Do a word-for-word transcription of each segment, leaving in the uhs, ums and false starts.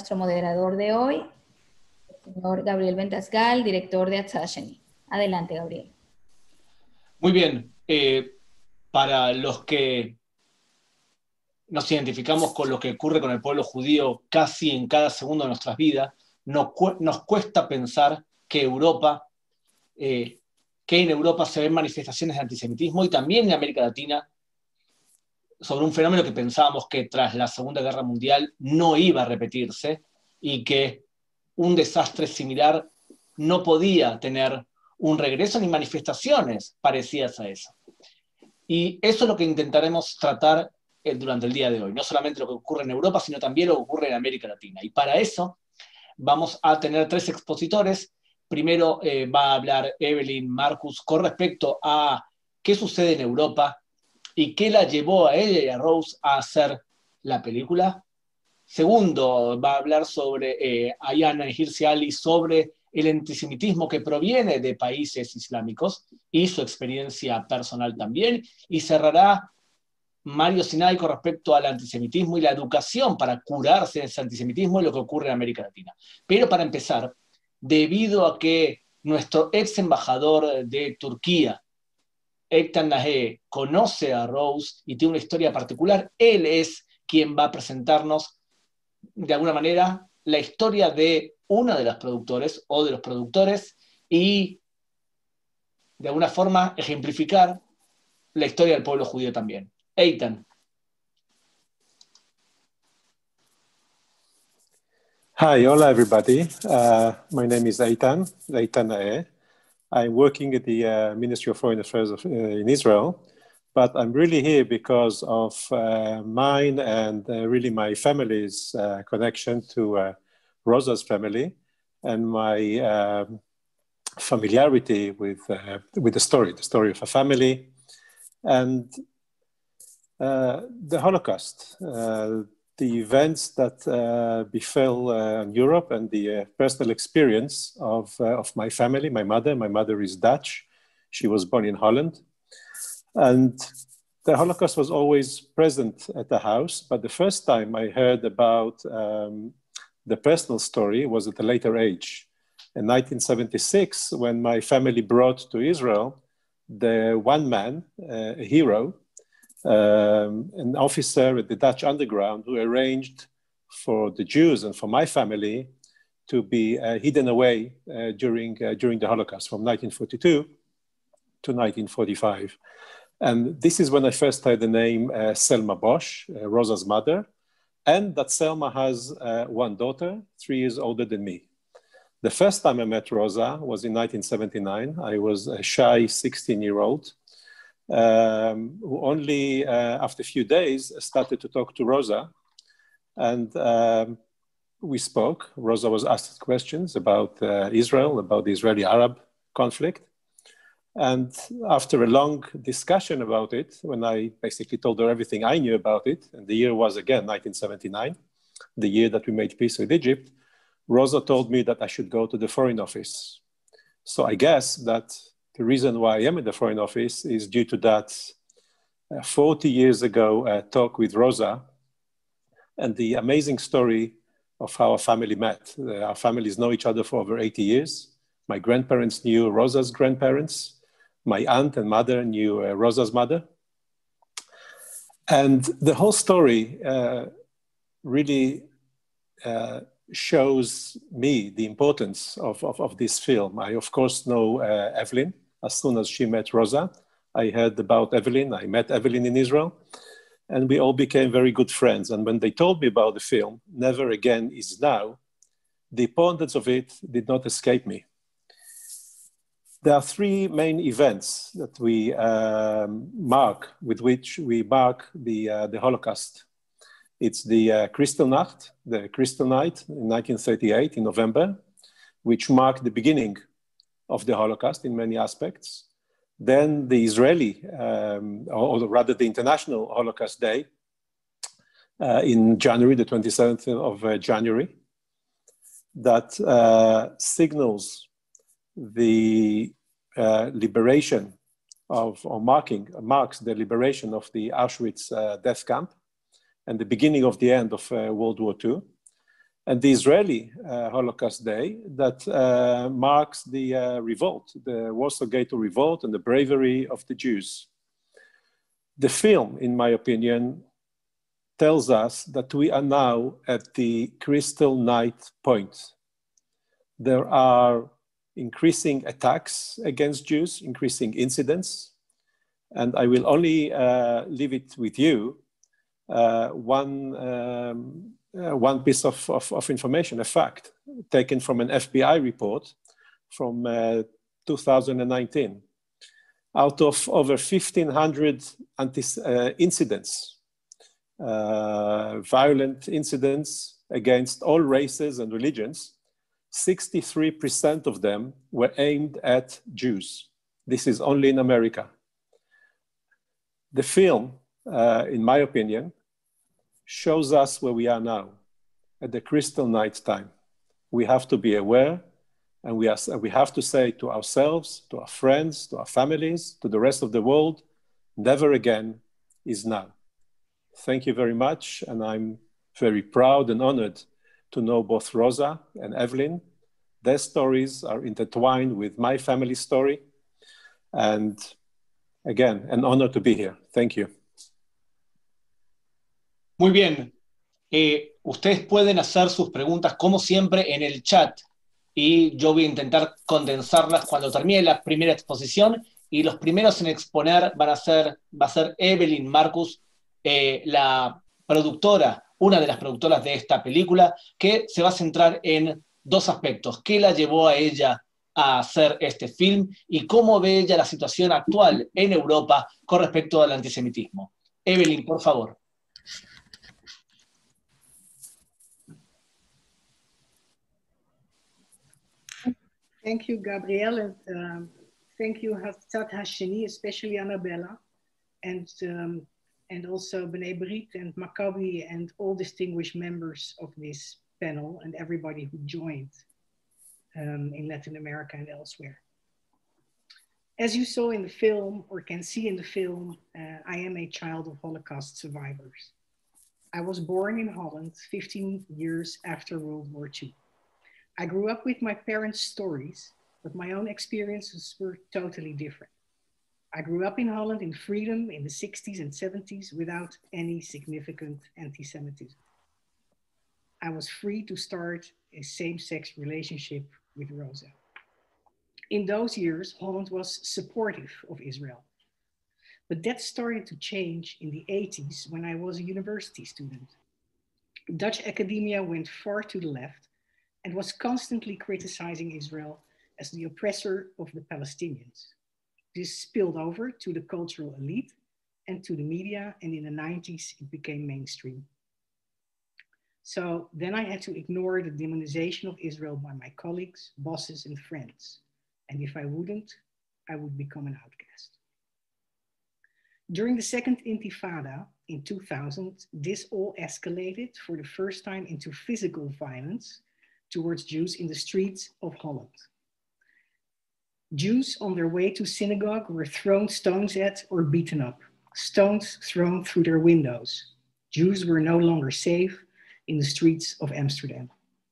nuestro moderador de hoy, el señor Gabriel Ventasgal, director de Atzad Sheni. Adelante, Gabriel. Muy bien. Eh, para los que nos identificamos con lo que ocurre con el pueblo judío casi en cada segundo de nuestras vidas, nos, cu nos cuesta pensar que Europa, eh, que en Europa se ven manifestaciones de antisemitismo y también en América Latina sobre un fenómeno que pensábamos que tras la Segunda Guerra Mundial no iba a repetirse y que un desastre similar no podía tener un regreso ni manifestaciones parecidas a eso. Y eso es lo que intentaremos tratar durante el día de hoy, no solamente lo que ocurre en Europa, sino también lo que ocurre en América Latina. Y para eso vamos a tener tres expositores. Primero eh, va a hablar Evelyn Marcus con respecto a qué sucede en Europa y qué la llevó a ella y a Rose a hacer la película. Segundo, va a hablar sobre eh, Ayana Hirsi Ali, sobre el antisemitismo que proviene de países islámicos y su experiencia personal también. Y cerrará Mario Sinai con respecto al antisemitismo y la educación para curarse de ese antisemitismo y lo que ocurre en América Latina. Pero para empezar, debido a que nuestro ex embajador de Turquía, Ektan Nahe, conoce a Rose y tiene una historia particular, él es quien va a presentarnos de alguna manera la historia de uno de los productores o de los productores y de alguna forma ejemplificar la historia del pueblo judío también. Eitan. Hi, hola everybody. Uh, my name is Eitan, Eitan Naeh. I'm working at the uh, Ministry of Foreign Affairs of, uh, in Israel, but I'm really here because of uh, mine and uh, really my family's uh, connection to uh, Rosa's family and my um, familiarity with, uh, with the story, the story of a family and uh, the Holocaust, uh, the events that uh, befell uh, in Europe and the uh, personal experience of, uh, of my family, my mother. My mother is Dutch. She was born in Holland. And the Holocaust was always present at the house, but the first time I heard about um, the personal story was at a later age. In nineteen seventy-six, when my family brought to Israel the one man, uh, a hero, um, an officer at the Dutch underground who arranged for the Jews and for my family to be uh, hidden away uh, during, uh, during the Holocaust from nineteen forty-two to nineteen forty-five. And this is when I first heard the name uh, Selma Bosch, uh, Rosa's mother, and that Selma has uh, one daughter, three years older than me. The first time I met Rosa was in nineteen seventy-nine. I was a shy sixteen-year-old um, who only uh, after a few days started to talk to Rosa. And um, we spoke. Rosa was asked questions about uh, Israel, about the Israeli-Arab conflict. And after a long discussion about it, when I basically told her everything I knew about it, and the year was again nineteen seventy-nine, the year that we made peace with Egypt, Rosa told me that I should go to the Foreign Office. So I guess that the reason why I am in the Foreign Office is due to that uh, forty years ago uh, talk with Rosa and the amazing story of how our family met. Uh, our families know each other for over eighty years. My grandparents knew Rosa's grandparents. My aunt and mother knew uh, Rosa's mother. And the whole story uh, really uh, shows me the importance of, of, of this film. I, of course, know uh, Evelyn. As soon as she met Rosa, I heard about Evelyn. I met Evelyn in Israel. And we all became very good friends. And when they told me about the film, Never Again Is Now, the importance of it did not escape me. There are three main events that we um, mark, with which we mark the, uh, the Holocaust. It's the uh, Kristallnacht, the Crystal Night in nineteen thirty-eight in November, which marked the beginning of the Holocaust in many aspects. Then the Israeli, um, or rather the International Holocaust Day uh, in January, the twenty-seventh of uh, January, that uh, signals the uh, liberation of, or marking, marks the liberation of the Auschwitz uh, death camp and the beginning of the end of uh, World War Two. and the Israeli uh, Holocaust Day that uh, marks the uh, revolt, the Warsaw Ghetto Revolt and the bravery of the Jews. The film, in my opinion, tells us that we are now at the crystal night point. There are increasing attacks against Jews, increasing incidents, and I will only uh, leave it with you uh, one, um, uh, one piece of, of, of information, a fact, taken from an F B I report from uh, two thousand nineteen. Out of over fifteen hundred anti uh, incidents, uh, violent incidents against all races and religions, sixty-three percent of them were aimed at Jews. This is only in America. The film, uh, in my opinion, shows us where we are now, at the crystal night time. We have to be aware, and we, are, we have to say to ourselves, to our friends, to our families, to the rest of the world, never again is now. Thank you very much, and I'm very proud and honored to know both Rosa and Evelyn. Their stories are intertwined with my family story, and again, an honor to be here. Thank you. Muy bien. Eh, ustedes pueden hacer sus preguntas, como siempre, en el chat. Y yo voy a intentar condensarlas cuando termine la primera exposición, y los primeros en exponer van a ser, va a ser Evelyn Marcus, eh, la productora, una de las productoras de esta película, que se va a centrar en dos aspectos: qué la llevó a ella a hacer este film y cómo ve ella la situación actual en Europa con respecto al antisemitismo. Evelyn, por favor. Thank you, Gabriel, and um, thank you, Hatzat Hasheni, especially Annabella, and um, and also B'nai Brit and Maccabi and all distinguished members of this panel and everybody who joined um, in Latin America and elsewhere. As you saw in the film, or can see in the film, uh, I am a child of Holocaust survivors. I was born in Holland fifteen years after World War Two. I grew up with my parents' stories, but my own experiences were totally different. I grew up in Holland in freedom in the sixties and seventies without any significant anti-Semitism. I was free to start a same-sex relationship with Rosa. In those years, Holland was supportive of Israel. But that started to change in the eighties when I was a university student. Dutch academia went far to the left and was constantly criticizing Israel as the oppressor of the Palestinians. This spilled over to the cultural elite and to the media, and in the nineties, it became mainstream. So then I had to ignore the demonization of Israel by my colleagues, bosses, and friends. And if I wouldn't, I would become an outcast. During the second Intifada in two thousand, this all escalated for the first time into physical violence towards Jews in the streets of Holland. Jews on their way to synagogue were thrown stones at or beaten up, stones thrown through their windows. Jews were no longer safe in the streets of Amsterdam.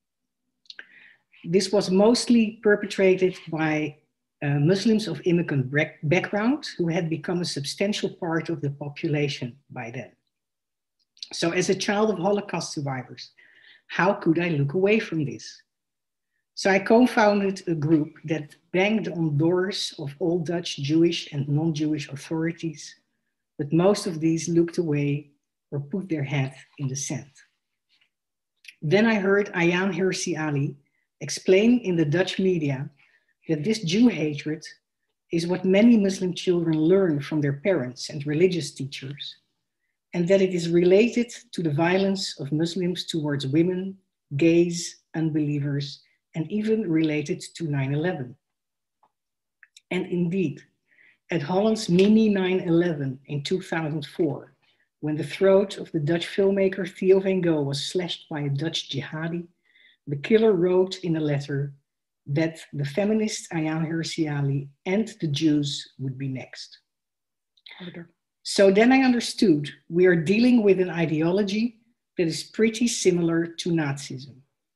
This was mostly perpetrated by uh, Muslims of immigrant background who had become a substantial part of the population by then. So as a child of Holocaust survivors, how could I look away from this? So I co-founded a group that banged on doors of all Dutch, Jewish and non-Jewish authorities, but most of these looked away or put their head in the sand. Then I heard Ayaan Hirsi Ali explain in the Dutch media that this Jew hatred is what many Muslim children learn from their parents and religious teachers, and that it is related to the violence of Muslims towards women, gays, unbelievers, and even related to nine eleven. And indeed, at Holland's mini nine eleven in two thousand four, when the throat of the Dutch filmmaker Theo van Gogh was slashed by a Dutch jihadi, the killer wrote in a letter that the feminist Ayaan Hirsi Ali and the Jews would be next. So then I understood we are dealing with an ideology that is pretty similar to Nazism.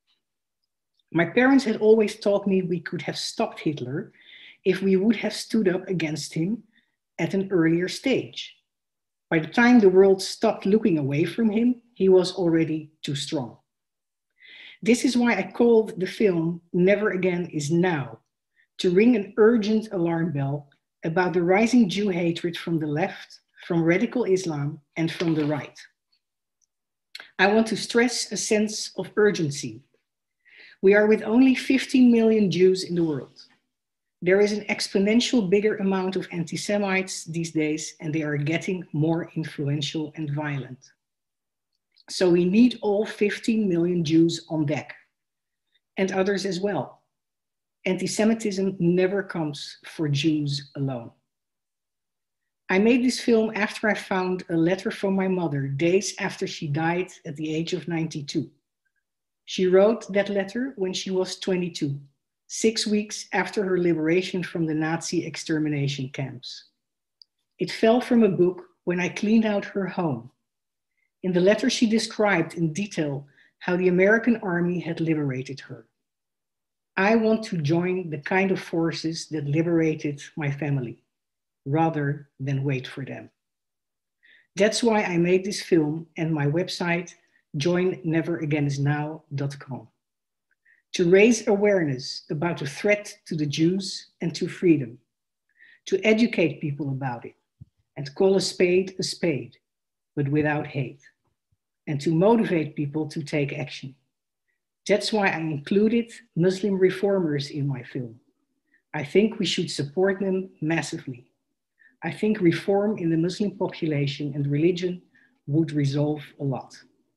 My parents had always taught me we could have stopped Hitler if we would have stood up against him at an earlier stage. By the time the world stopped looking away from him, he was already too strong. This is why I called the film Never Again is Now, to ring an urgent alarm bell about the rising Jew hatred from the left, from radical Islam, and from the right. I want to stress a sense of urgency. We are with only fifteen million Jews in the world. There is an exponential bigger amount of anti-Semites these days, and they are getting more influential and violent. So we need all fifteen million Jews on deck, and others as well. Anti-Semitism never comes for Jews alone. I made this film after I found a letter from my mother days after she died at the age of ninety-two. She wrote that letter when she was twenty-two, six weeks after her liberation from the Nazi extermination camps. It fell from a book when I cleaned out her home. In the letter, she described in detail how the American army had liberated her. I want to join the kind of forces that liberated my family, rather than wait for them. That's why I made this film and my website, join never again is now dot com, to raise awareness about the threat to the Jews and to freedom, to educate people about it, and call a spade a spade, but without hate, and to motivate people to take action. That's why I included Muslim reformers in my film. I think we should support them massively. I think reform in the Muslim population and religion would resolve a lot.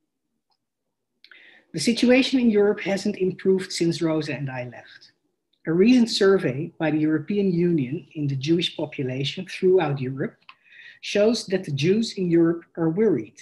The situation in Europe hasn't improved since Rosa and I left. A recent survey by the European Union in the Jewish population throughout Europe shows that the Jews in Europe are worried.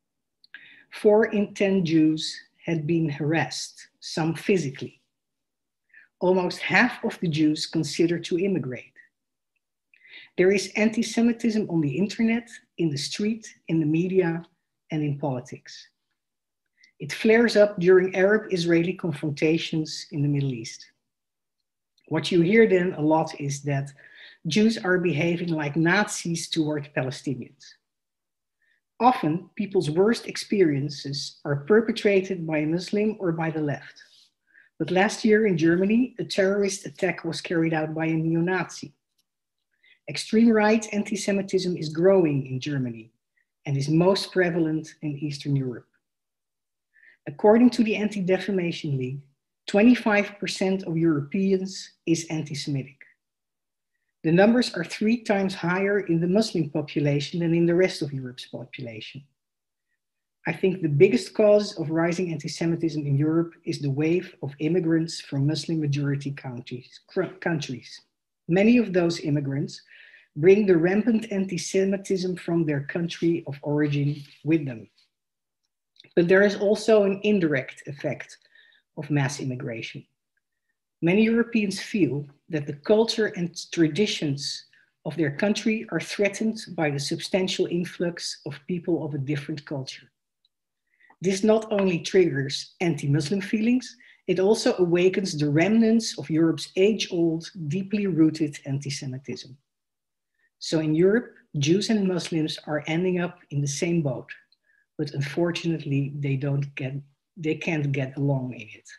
Four in ten Jews had been harassed, some physically. Almost half of the Jews consider to immigrate. There is anti-Semitism on the internet, in the street, in the media, and in politics. It flares up during Arab-Israeli confrontations in the Middle East. What you hear then a lot is that Jews are behaving like Nazis toward Palestinians. Often, people's worst experiences are perpetrated by a Muslim or by the left. But last year in Germany, a terrorist attack was carried out by a neo-Nazi. Extreme right anti-Semitism is growing in Germany and is most prevalent in Eastern Europe. According to the Anti-Defamation League, twenty-five percent of Europeans is anti-Semitic. The numbers are three times higher in the Muslim population than in the rest of Europe's population. I think the biggest cause of rising anti-Semitism in Europe is the wave of immigrants from Muslim-majority countries, countries. Many of those immigrants bring the rampant anti-Semitism from their country of origin with them. But there is also an indirect effect of mass immigration. Many Europeans feel that the culture and traditions of their country are threatened by the substantial influx of people of a different culture. This not only triggers anti-Muslim feelings, it also awakens the remnants of Europe's age-old, deeply rooted anti-Semitism. So in Europe, Jews and Muslims are ending up in the same boat, but unfortunately they don't get, they can't get along in it.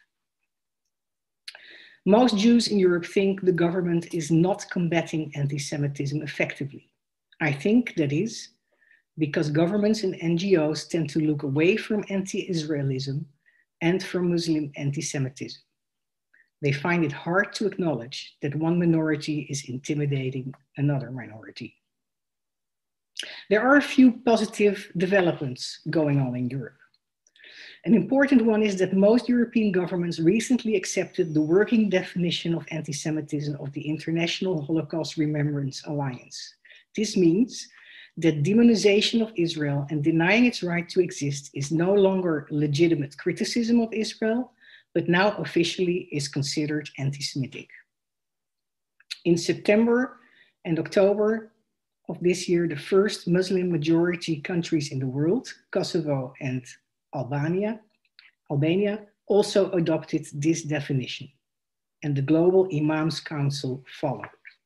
Most Jews in Europe think the government is not combating anti-Semitism effectively. I think that is because governments and N G Os tend to look away from anti-Israelism and from Muslim anti-Semitism. They find it hard to acknowledge that one minority is intimidating another minority. There are a few positive developments going on in Europe. An important one is that most European governments recently accepted the working definition of anti-Semitism of the International Holocaust Remembrance Alliance. This means that demonization of Israel and denying its right to exist is no longer legitimate criticism of Israel, but now officially is considered anti-Semitic. In September and October of this year, the first Muslim majority countries in the world, Kosovo and Albania, Albania also adopted this definition, and the Global Imams Council followed.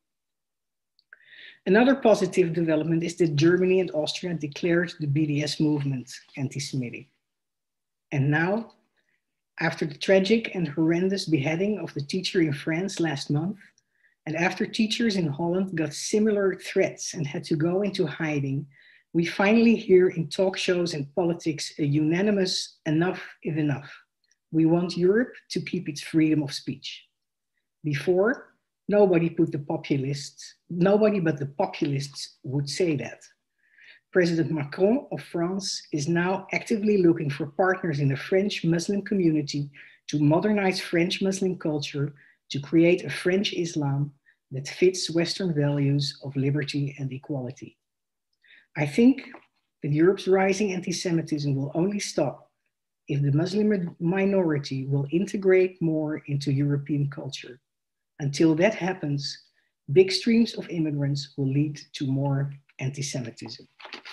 Another positive development is that Germany and Austria declared the B D S movement anti-Semitic. And now, after the tragic and horrendous beheading of the teacher in France last month, and after teachers in Holland got similar threats and had to go into hiding, we finally hear in talk shows and politics a unanimous enough is enough. We want Europe to keep its freedom of speech. Before, nobody put the populists, nobody but the populists would say that. President Macron of France is now actively looking for partners in the French Muslim community to modernize French Muslim culture, to create a French Islam that fits Western values of liberty and equality. I think that Europe's rising anti-Semitism will only stop if the Muslim minority will integrate more into European culture. Until that happens, big streams of immigrants will lead to more anti-Semitism.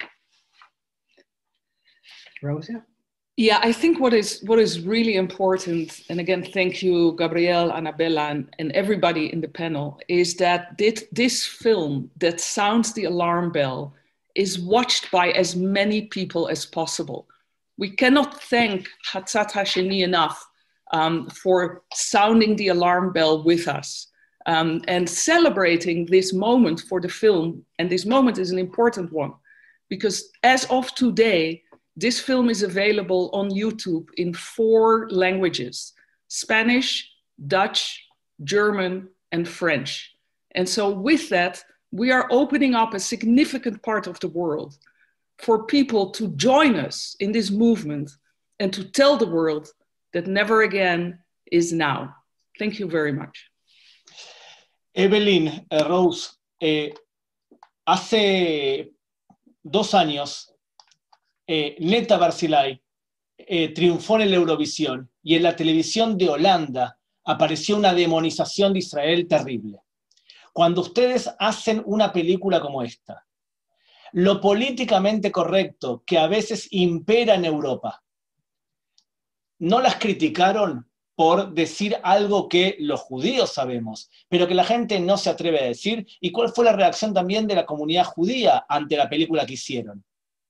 Rosa? Yeah, I think what is what is really important, and again, thank you, Gabrielle, Annabella, and, and everybody in the panel, is that this, this film that sounds the alarm bell is watched by as many people as possible. We cannot thank Hatzat Hasheni enough um, for sounding the alarm bell with us um, and celebrating this moment for the film. And this moment is an important one because as of today, this film is available on YouTube in four languages: Spanish, Dutch, German, and French. And so with that, we are opening up a significant part of the world for people to join us in this movement and to tell the world that never again is now. Thank you very much. Evelyn, eh, Rose, eh, hace dos años, eh, Neta Barzilai eh, triunfó en la Eurovisión y en la televisión de Holanda apareció una demonización de Israel terrible. Cuando ustedes hacen una película como esta, lo políticamente correcto que a veces impera en Europa, ¿no las criticaron por decir algo que los judíos sabemos, pero que la gente no se atreve a decir? ¿Y cuál fue la reacción también de la comunidad judía ante la película que hicieron?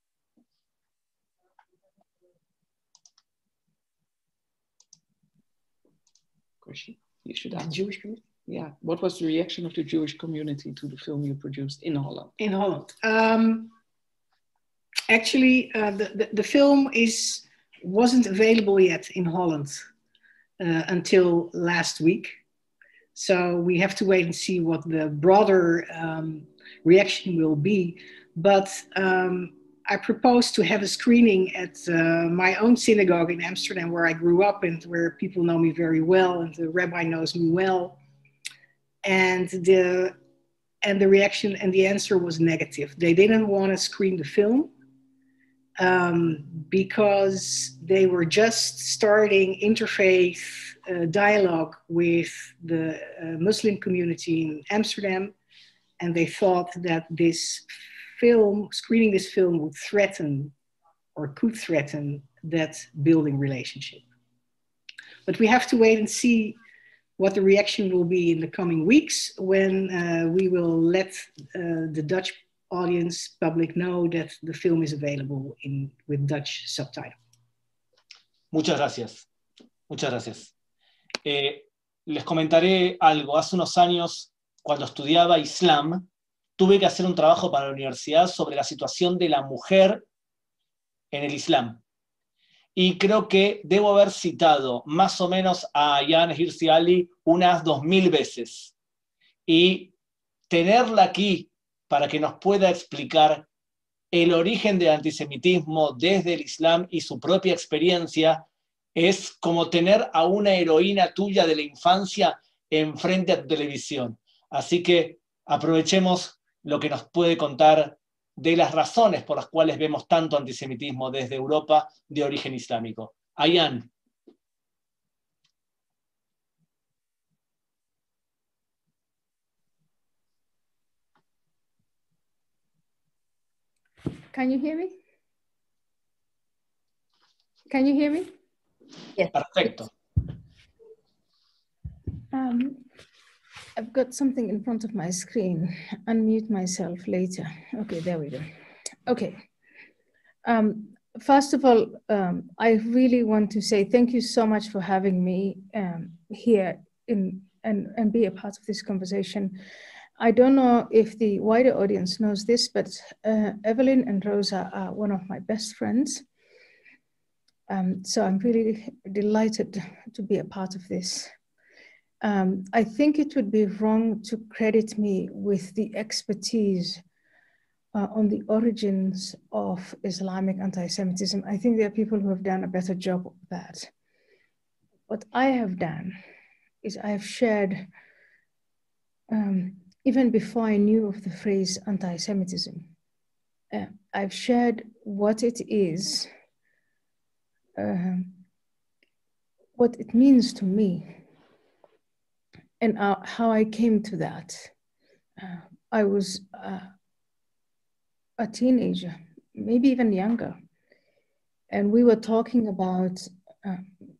You should ask. Jewish community? Yeah. What was the reaction of the Jewish community to the film you produced in Holland? In Holland. Um, actually, uh, the, the, the film is, wasn't available yet in Holland uh, until last week. So we have to wait and see what the broader um, reaction will be. But um, I proposed to have a screening at uh, my own synagogue in Amsterdam, where I grew up and where people know me very well, and the rabbi knows me well. And the, and the reaction and the answer was negative. They didn't want to screen the film um, because they were just starting interfaith uh, dialogue with the uh, Muslim community in Amsterdam. And they thought that this film, screening this film would threaten or could threaten that building relationship. But we have to wait and see what the reaction will be in the coming weeks when uh, we will let uh, the Dutch audience public know that the film is available in, with Dutch subtitle. Muchas gracias. Muchas gracias. Eh, les comentaré algo. Hace unos años, cuando estudiaba Islam, tuve que hacer un trabajo para la universidad sobre la situación de la mujer en el Islam. Y creo que debo haber citado más o menos a Ayaan Hirsi Ali unas dos mil veces. Y tenerla aquí para que nos pueda explicar el origen del antisemitismo desde el Islam y su propia experiencia es como tener a una heroína tuya de la infancia enfrente a tu televisión. Así que aprovechemos lo que nos puede contar de las razones por las cuales vemos tanto antisemitismo desde Europa de origen islámico. Ayaan. Can you hear me? Can you hear me? Yes. Perfecto. Um, I've got something in front of my screen. Unmute myself later. Okay, there we go. Okay. Um, first of all, um, I really want to say thank you so much for having me um, here in and, and be a part of this conversation. I don't know if the wider audience knows this, but uh, Evelyn and Rosa are one of my best friends. Um, so I'm really delighted to be a part of this. Um, I think it would be wrong to credit me with the expertise uh, on the origins of Islamic anti-Semitism. I think there are people who have done a better job of that. What I have done is I have shared, um, even before I knew of the phrase anti-Semitism, uh, I've shared what it is, uh, what it means to me, and uh, how I came to that. Uh, I was uh, a teenager, maybe even younger, and we were talking about uh,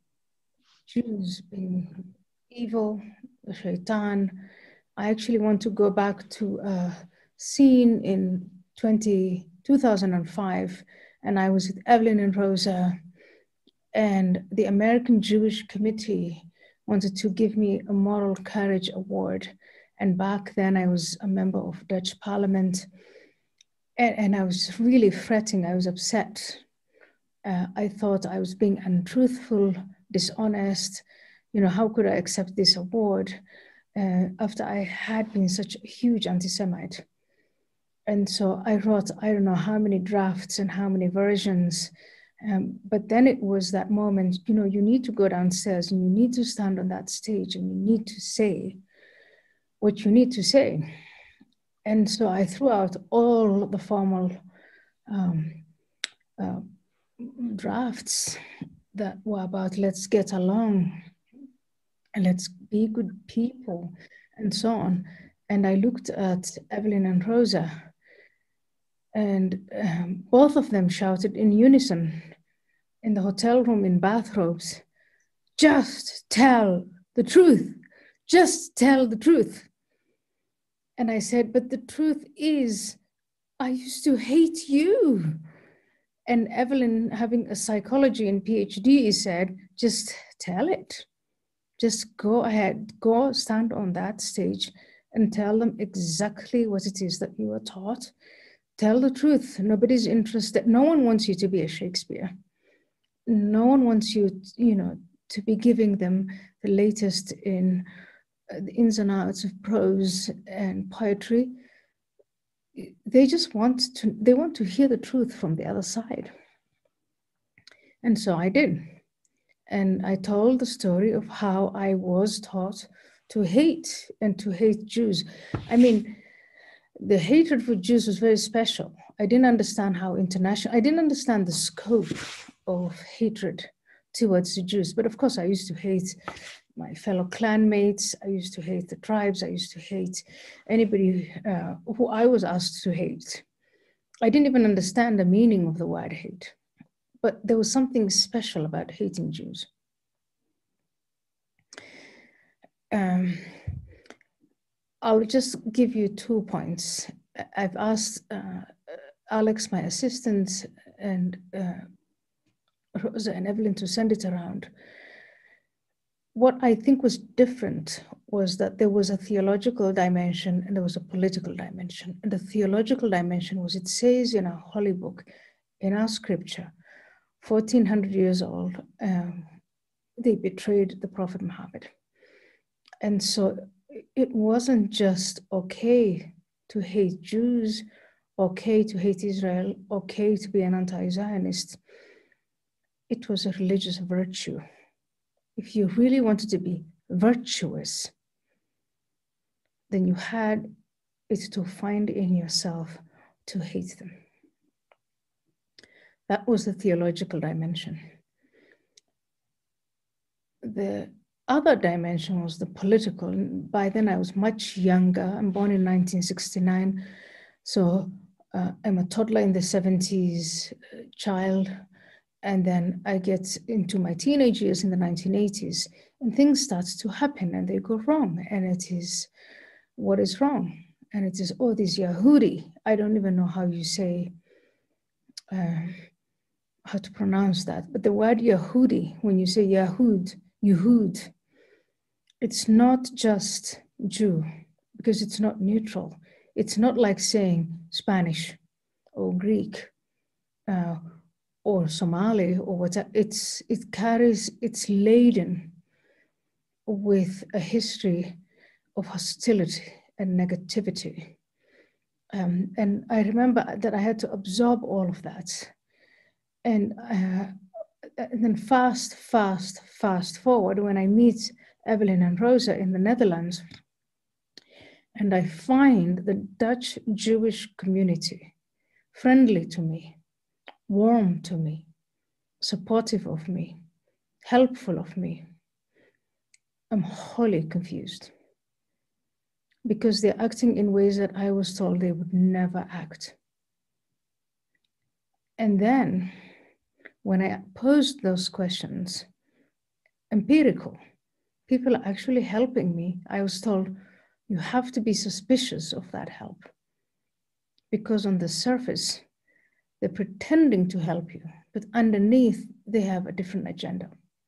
Jews being evil, the shaitan. I actually want to go back to a scene in two thousand five, and I was with Evelyn and Rosa, and the American Jewish Committee wanted to give me a Moral Courage Award. And back then I was a member of Dutch Parliament, and, and I was really fretting, I was upset. Uh, I thought I was being untruthful, dishonest. You know, how could I accept this award uh, after I had been such a huge anti-Semite? And so I wrote, I don't know how many drafts and how many versions. Um, but then it was that moment, you know, you need to go downstairs and you need to stand on that stage and you need to say what you need to say. And so I threw out all the formal um, uh, drafts that were about let's get along and let's be good people and so on. And I looked at Evelyn and Rosa, and um, both of them shouted in unison in the hotel room in bathrobes, just tell the truth, just tell the truth. And I said, but the truth is, I used to hate you. And Evelyn, having a psychology and PhD, said, just tell it. Just go ahead, go stand on that stage and tell them exactly what it is that you were taught. Tell the truth. Nobody's interested. No one wants you to be a Shakespeare. No one wants you, you know, to be giving them the latest in uh, the ins and outs of prose and poetry. They just want to, they want to hear the truth from the other side. And so I did. And I told the story of how I was taught to hate and to hate Jews. I mean, the hatred for Jews was very special. I didn't understand how international, I didn't understand the scope of hatred towards the Jews. But of course, I used to hate my fellow clanmates. I used to hate the tribes. I used to hate anybody uh, who I was asked to hate. I didn't even understand the meaning of the word hate. But there was something special about hating Jews. Um, I'll just give you two points. I've asked uh, Alex, my assistant, and uh, Rosa and Evelyn to send it around. What I think was different was that there was a theological dimension and there was a political dimension. And the theological dimension was, it says in our holy book, in our scripture, fourteen hundred years old, um, they betrayed the Prophet Muhammad. And so it wasn't just okay to hate Jews, okay to hate Israel, okay to be an anti-Zionist. It was a religious virtue. If you really wanted to be virtuous, then you had it to find in yourself to hate them. That was the theological dimension. The other dimension was the political. By then I was much younger. I'm born in nineteen sixty-nine. So uh, I'm a toddler in the seventies, child. And then I get into my teenage years in the nineteen eighties. And things start to happen and they go wrong. And it is, what is wrong? And it is, oh, this Yehudi. I don't even know how you say, uh, how to pronounce that. But the word Yehudi, when you say Yehud, Yehud, it's not just Jew, because it's not neutral. It's not like saying Spanish or Greek uh, or Somali or whatever. It's, it carries, it's laden with a history of hostility and negativity. Um, and I remember that I had to absorb all of that. And, uh, and then fast, fast, fast forward when I meet Evelyn and Rosa in the Netherlands, and I find the Dutch Jewish community friendly to me, warm to me, supportive of me, helpful of me. I'm wholly confused because they're acting in ways that I was told they would never act. And then when I posed those questions, empirical, people are actually helping me. I was told, you have to be suspicious of that help because on the surface, they're pretending to help you, but underneath they have a different agenda.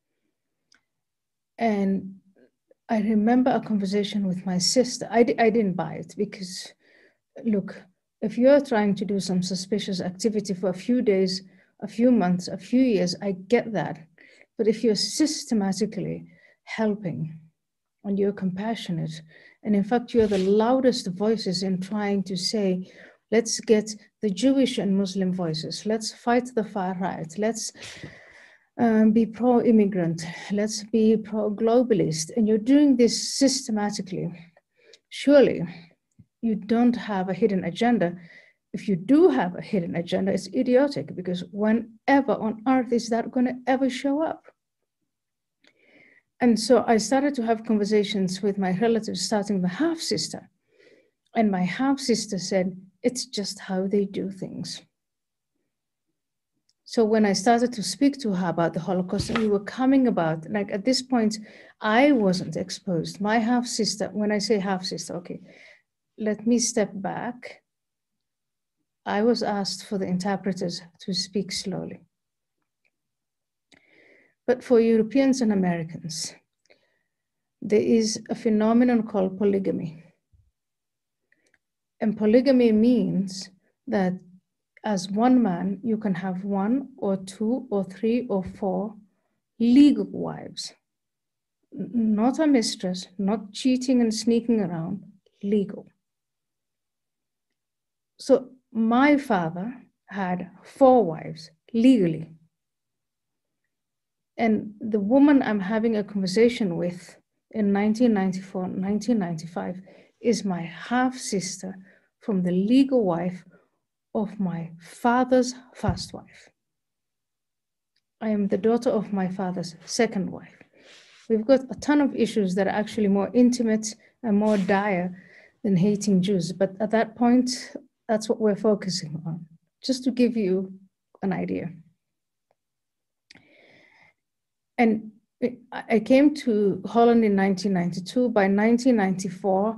And I remember a conversation with my sister. I, I didn't buy it because, look, if you're trying to do some suspicious activity for a few days, a few months, a few years, I get that. But if you're systematically helping and you're compassionate, and in fact, you're the loudest voices in trying to say, let's get the Jewish and Muslim voices, let's fight the far right, let's um, be pro-immigrant, let's be pro-globalist, and you're doing this systematically, surely you don't have a hidden agenda. If you do have a hidden agenda, it's idiotic because whenever on earth is that going to ever show up? And so I started to have conversations with my relatives, starting with my half-sister. And my half-sister said, it's just how they do things. So when I started to speak to her about the Holocaust, and we were coming about, like at this point, I wasn't exposed. My half-sister, when I say half-sister, okay, let me step back. I was asked for the interpreters to speak slowly. But for Europeans and Americans, there is a phenomenon called polygamy. And polygamy means that as one man, you can have one or two or three or four legal wives. Not a mistress, not cheating and sneaking around, legal. So my father had four wives legally. And the woman I'm having a conversation with in nineteen ninety-four, nineteen ninety-five is my half-sister from the legal wife of my father's first wife. I am the daughter of my father's second wife. We've got a ton of issues that are actually more intimate and more dire than hating Jews. But at that point, that's what we're focusing on, just to give you an idea. And I came to Holland in nineteen ninety-two. By nineteen ninety-four,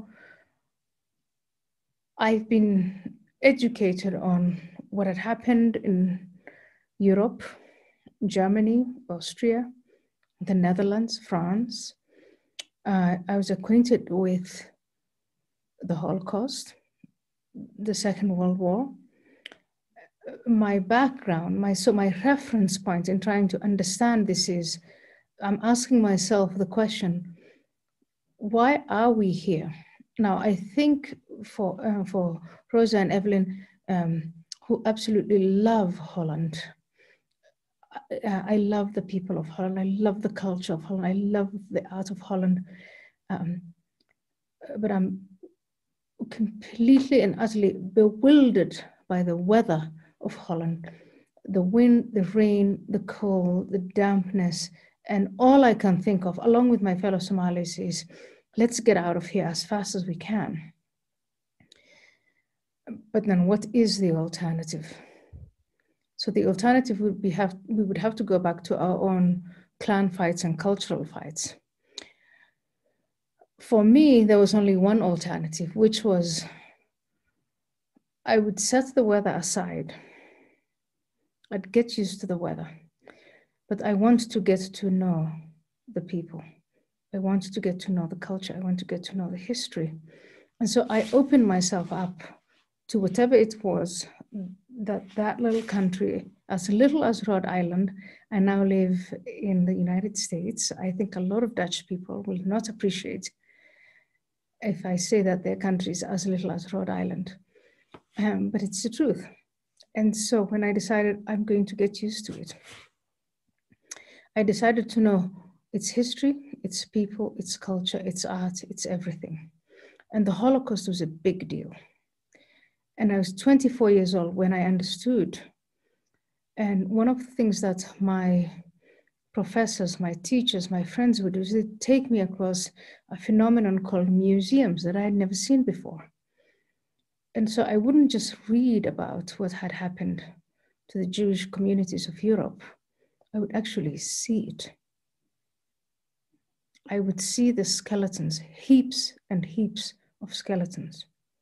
I've been educated on what had happened in Europe, Germany, Austria, the Netherlands, France. Uh, I was acquainted with the Holocaust, the Second World War. My background, my so my reference point in trying to understand this is, I'm asking myself the question, why are we here? Now, I think for, uh, for Rosa and Evelyn, um, who absolutely love Holland, I, I love the people of Holland, I love the culture of Holland, I love the art of Holland, um, but I'm completely and utterly bewildered by the weather of Holland, the wind, the rain, the cold, the dampness, and all I can think of, along with my fellow Somalis, is let's get out of here as fast as we can. But then what is the alternative? So the alternative would be have, we would have to go back to our own clan fights and cultural fights. for me, there was only one alternative, which was I would set the weather aside. I'd get used to the weather, but I want to get to know the people. I want to get to know the culture. I want to get to know the history. And so I opened myself up to whatever it was that that little country, as little as Rhode Island, I now live in the United States. I think a lot of Dutch people will not appreciate if I say that their country is as little as Rhode Island, um, but it's the truth. And so when I decided I'm going to get used to it, I decided to know its history, its people, its culture, its art, its everything. And the Holocaust was a big deal. And I was twenty-four years old when I understood. And one of the things that my professors, my teachers, my friends would do is they'd take me across a phenomenon called museums that I had never seen before. And so I wouldn't just read about what had happened to the Jewish communities of Europe. I would actually see it. I would see the skeletons, heaps and heaps of skeletons,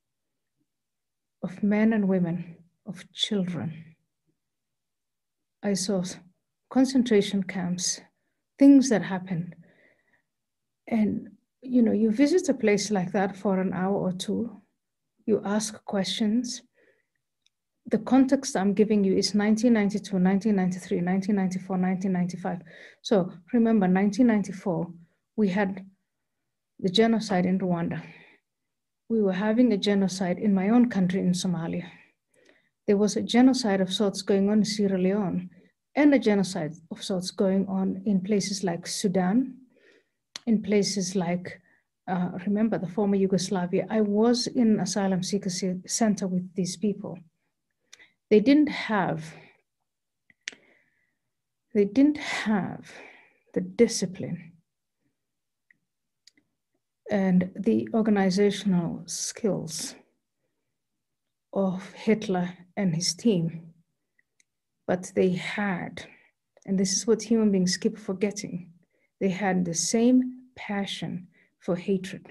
of men and women, of children. I saw concentration camps, things that happened. And, you know, you visit a place like that for an hour or two, you ask questions. The context I'm giving you is nineteen ninety-two, nineteen ninety-three, nineteen ninety-four, nineteen ninety-five. So remember, nineteen ninety-four, we had the genocide in Rwanda. We were having a genocide in my own country in Somalia. There was a genocide of sorts going on in Sierra Leone, and a genocide of sorts going on in places like Sudan, in places like, uh, remember the former Yugoslavia. I was in asylum seeker center with these people. They didn't have, they didn't have the discipline and the organizational skills of Hitler and his team, but they had, and this is what human beings keep forgetting, they had the same passion for hatred.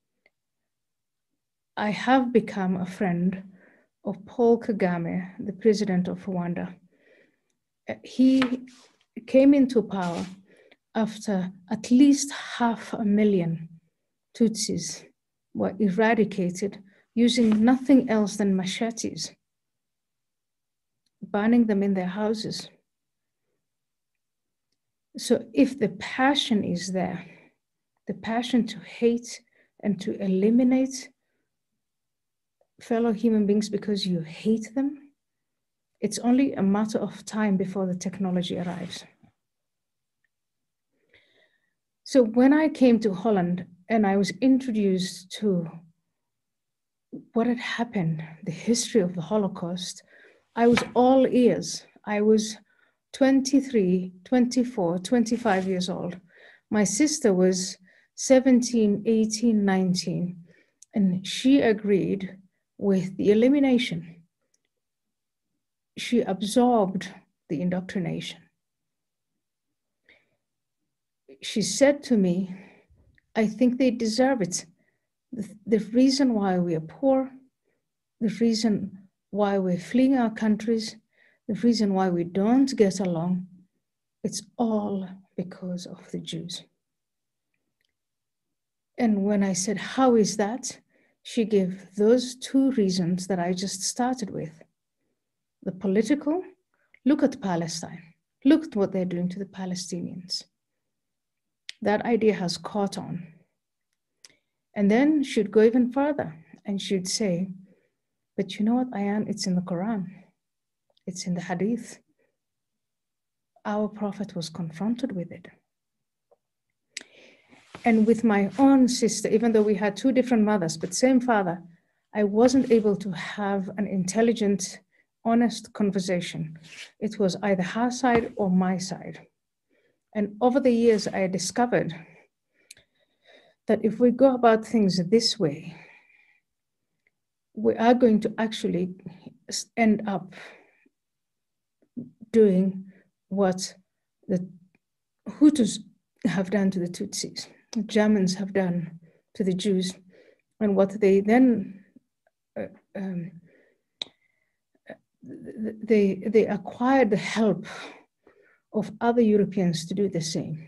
I have become a friend of Paul Kagame, the president of Rwanda. He came into power after at least half a million Tutsis were eradicated using nothing else than machetes, burning them in their houses. So if the passion is there, the passion to hate and to eliminate fellow human beings because you hate them, it's only a matter of time before the technology arrives. So when I came to Holland and I was introduced to what had happened, the history of the Holocaust, I was all ears. I was twenty-three, twenty-four, twenty-five years old. My sister was seventeen, eighteen, nineteen, and she agreed with the elimination. She absorbed the indoctrination. She said to me, I think they deserve it. The, the reason why we are poor, the reason why we're fleeing our countries, the reason why we don't get along, it's all because of the Jews. And when I said, how is that? She gave those two reasons that I just started with. The political, look at Palestine. Look at what they're doing to the Palestinians. That idea has caught on. And then she'd go even further and she'd say, but you know what, Ayan, it's in the Quran. It's in the Hadith. Our prophet was confronted with it. And with my own sister, even though we had two different mothers, but same father, I wasn't able to have an intelligent, honest conversation. It was either her side or my side. And over the years, I discovered that if we go about things this way, we are going to actually end up doing what the Hutus have done to the Tutsis, the Germans have done to the Jews. And what they then, uh, um, they, they acquired the help of other Europeans to do the same.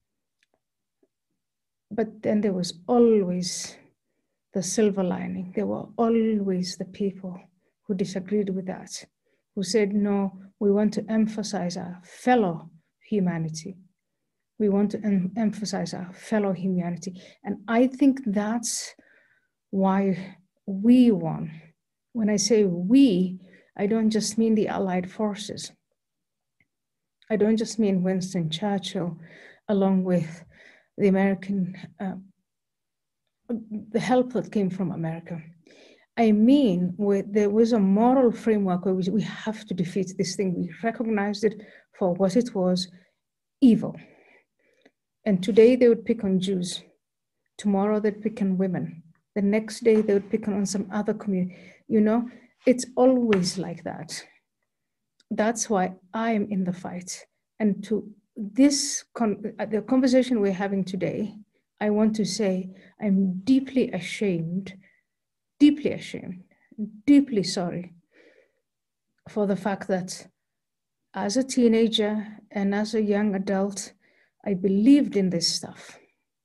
But then there was always the silver lining. There were always the people who disagreed with that, who said, no, we want to emphasize our fellow humanity. We want to em emphasize our fellow humanity. And I think that's why we won. When I say we, I don't just mean the Allied forces. I don't just mean Winston Churchill, along with the American, uh, the help that came from America. I mean, with, there was a moral framework where we, we have to defeat this thing. We recognized it for what it was, evil. And today they would pick on Jews. Tomorrow they'd pick on women. The next day they would pick on some other community. You know, it's always like that. That's why I am in the fight. And to this, con the conversation we're having today, I want to say I'm deeply ashamed, deeply ashamed, deeply sorry for the fact that as a teenager and as a young adult, I believed in this stuff.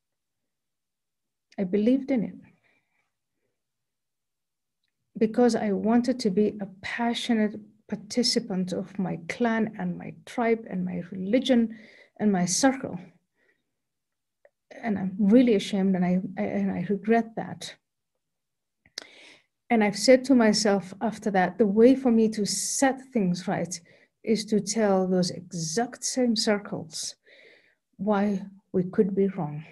I believed in it because I wanted to be a passionate participant of my clan and my tribe and my religion and my circle. And I'm really ashamed, and I, I, and I regret that. And I've said to myself after that, the way for me to set things right is to tell those exact same circles why we could be wrong.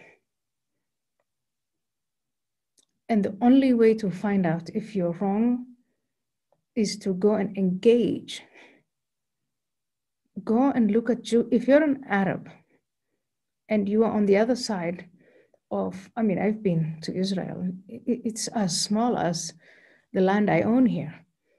And the only way to find out if you're wrong is to go and engage. Go and look at you. If you're an Arab and you are on the other side of, I mean, I've been to Israel. It's as small as the land I own here.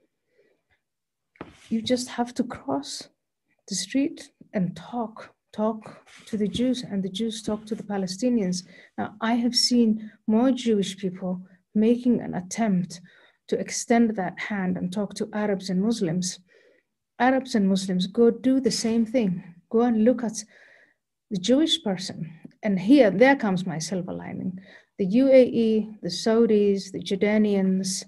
You just have to cross the street and talk, talk to the Jews, and the Jews talk to the Palestinians. Now, I have seen more Jewish people making an attempt to extend that hand and talk to Arabs and Muslims. Arabs and Muslims, go do the same thing. Go and look at the Jewish person. And here, there comes my silver lining. The U A E, the Saudis, the Jordanians,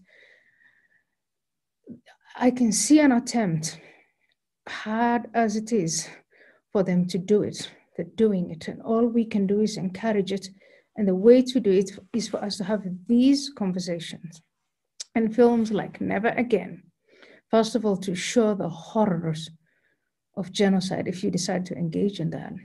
I can see an attempt, hard as it is, for them to do it. They're doing it, and all we can do is encourage it. And the way to do it is for us to have these conversations. And films like Never Again, first of all, to show the horrors of genocide if you decide to engage in that.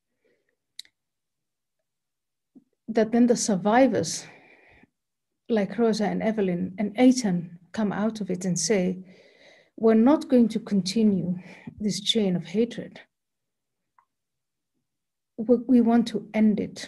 That then the survivors, like Rosa and Evelyn and Eitan, come out of it and say, we're not going to continue this chain of hatred. We want to end it.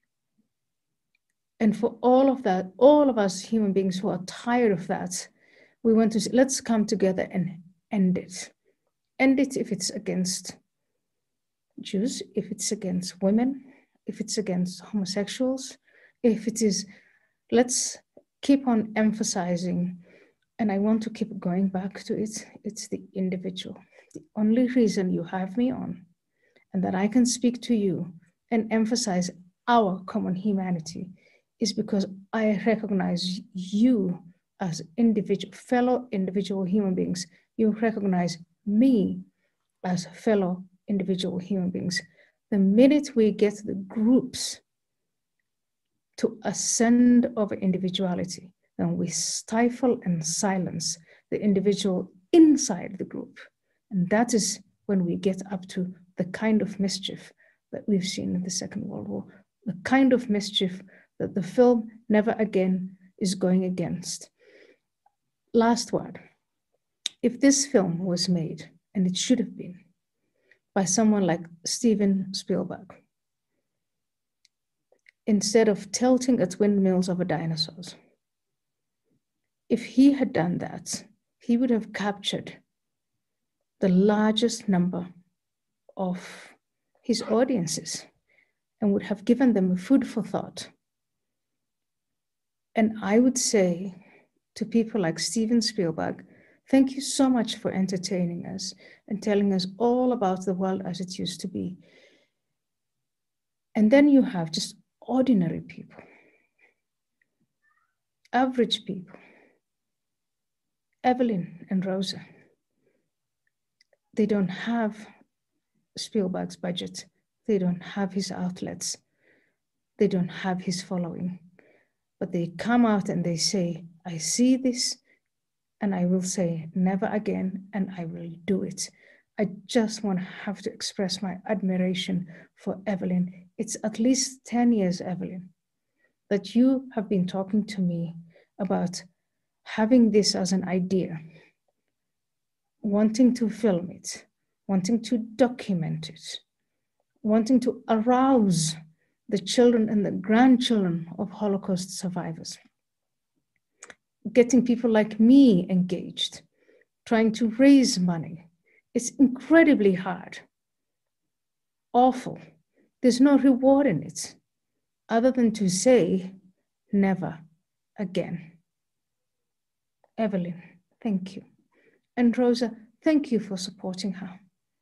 And for all of that, all of us human beings who are tired of that, we want to say, let's come together and end it. End it if it's against Jews, if it's against women, if it's against homosexuals, if it is, let's keep on emphasizing, and I want to keep going back to it, it's the individual. The only reason you have me on and that I can speak to you and emphasize our common humanity is because I recognize you as individual, fellow individual human beings. You recognize me as fellow individual human beings. The minute we get the groups to ascend over individuality, then we stifle and silence the individual inside the group. And that is when we get up to the kind of mischief that we've seen in the Second World War, the kind of mischief that the film Never Again is going against. Last word, if this film was made, and it should have been, by someone like Steven Spielberg, instead of tilting at windmills over dinosaurs, if he had done that, he would have captured the largest number of his audiences and would have given them food for thought. And I would say to people like Steven Spielberg, thank you so much for entertaining us and telling us all about the world as it used to be. And then you have just ordinary people, average people, Evelyn and Rosa. They don't have Spielberg's budget. They don't have his outlets. They don't have his following. But they come out and they say, I see this, and I will say never again, and I will do it. I just want to have to express my admiration for Evelyn. It's at least ten years, Evelyn, that you have been talking to me about having this as an idea, wanting to film it, wanting to document it, wanting to arouse the children and the grandchildren of Holocaust survivors, getting people like me engaged, trying to raise money. It's incredibly hard, awful. There's no reward in it other than to say, never again. Evelyn, thank you. And Rosa, thank you for supporting her.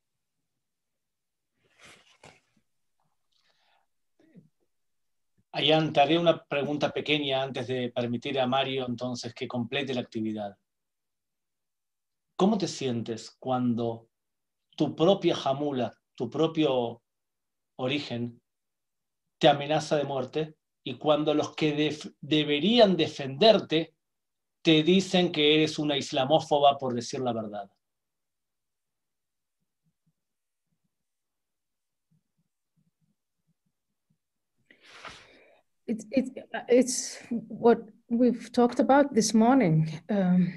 Ayaan, te haré una pregunta pequeña antes de permitir a Mario entonces que complete la actividad. ¿Cómo te sientes cuando tu propia Jamula, tu propio origen, te amenaza de muerte y cuando los que def- deberían defenderte te dicen que eres una islamófoba por decir la verdad? It's, it's, it's what we've talked about this morning. Um,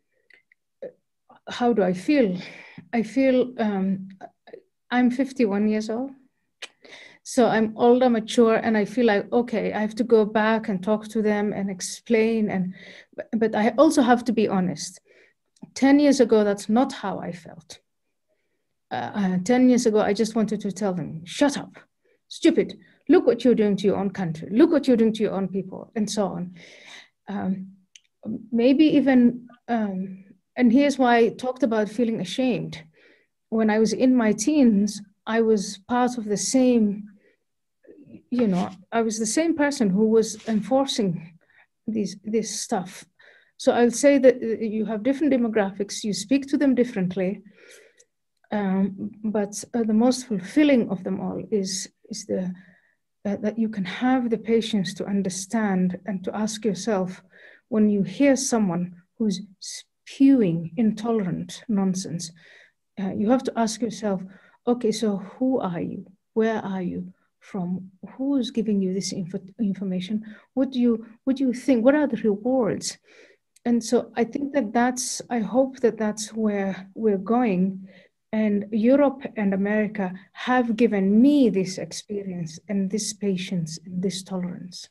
how do I feel? I feel um, I'm fifty-one years old. So I'm older, mature, and I feel like, okay, I have to go back and talk to them and explain. And but I also have to be honest. ten years ago, that's not how I felt. Uh, uh, ten years ago, I just wanted to tell them, shut up, stupid. Look what you're doing to your own country. Look what you're doing to your own people, and so on. Um, maybe even, um, and here's why I talked about feeling ashamed. When I was in my teens, I was part of the same, you know, I was the same person who was enforcing these, this stuff. So I'll say that you have different demographics, you speak to them differently, um, but uh, the most fulfilling of them all is, is the, uh, that you can have the patience to understand and to ask yourself, when you hear someone who's spewing intolerant nonsense, uh, you have to ask yourself, okay, so who are you? Where are you from? Who's giving you this info information? What do you, what do you think? What are the rewards? And so I think that that's, I hope that that's where we're going. And Europe and America have given me this experience and this patience and this tolerance.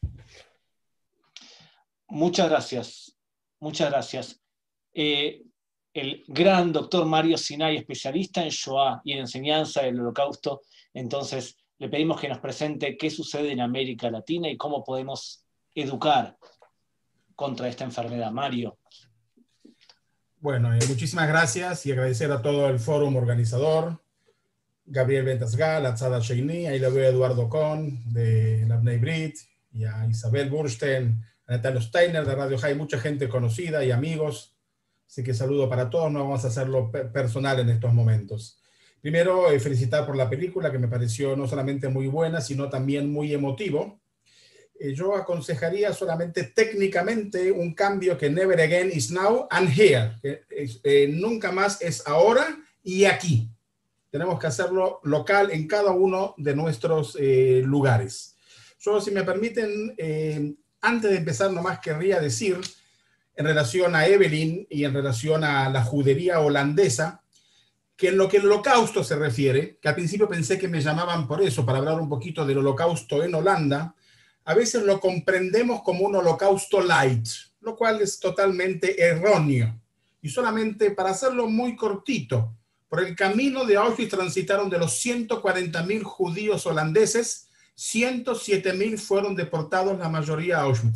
Muchas gracias, muchas gracias. Eh, el gran doctor Mario Sinay, especialista en Shoah y en enseñanza del Holocausto, entonces le pedimos que nos presente qué sucede en América Latina y cómo podemos educar contra esta enfermedad. Mario. Bueno, eh, muchísimas gracias y agradecer a todo el fórum organizador, Gabriel Ventasgal, a Tzad Hasheni, ahí le veo a Eduardo Kohn de la Bnei Brit, y a Isabel Burstein, a Natalia Steiner de Radio High, mucha gente conocida y amigos, así que saludo para todos, no vamos a hacerlo personal en estos momentos. Primero, eh, felicitar por la película, que me pareció no solamente muy buena, sino también muy emotivo. Yo aconsejaría solamente técnicamente un cambio que never again is now and here. Que es, eh, nunca más es ahora y aquí. Tenemos que hacerlo local en cada uno de nuestros eh, lugares. Yo, si me permiten, eh, antes de empezar nomás querría decir, en relación a Evelyn y en relación a la judería holandesa, que en lo que el holocausto se refiere, que al principio pensé que me llamaban por eso, para hablar un poquito del holocausto en Holanda, a veces lo comprendemos como un holocausto light, lo cual es totalmente erróneo. Y solamente para hacerlo muy cortito, por el camino de Auschwitz transitaron de los ciento cuarenta mil judíos holandeses, ciento siete mil fueron deportados, la mayoría a Auschwitz.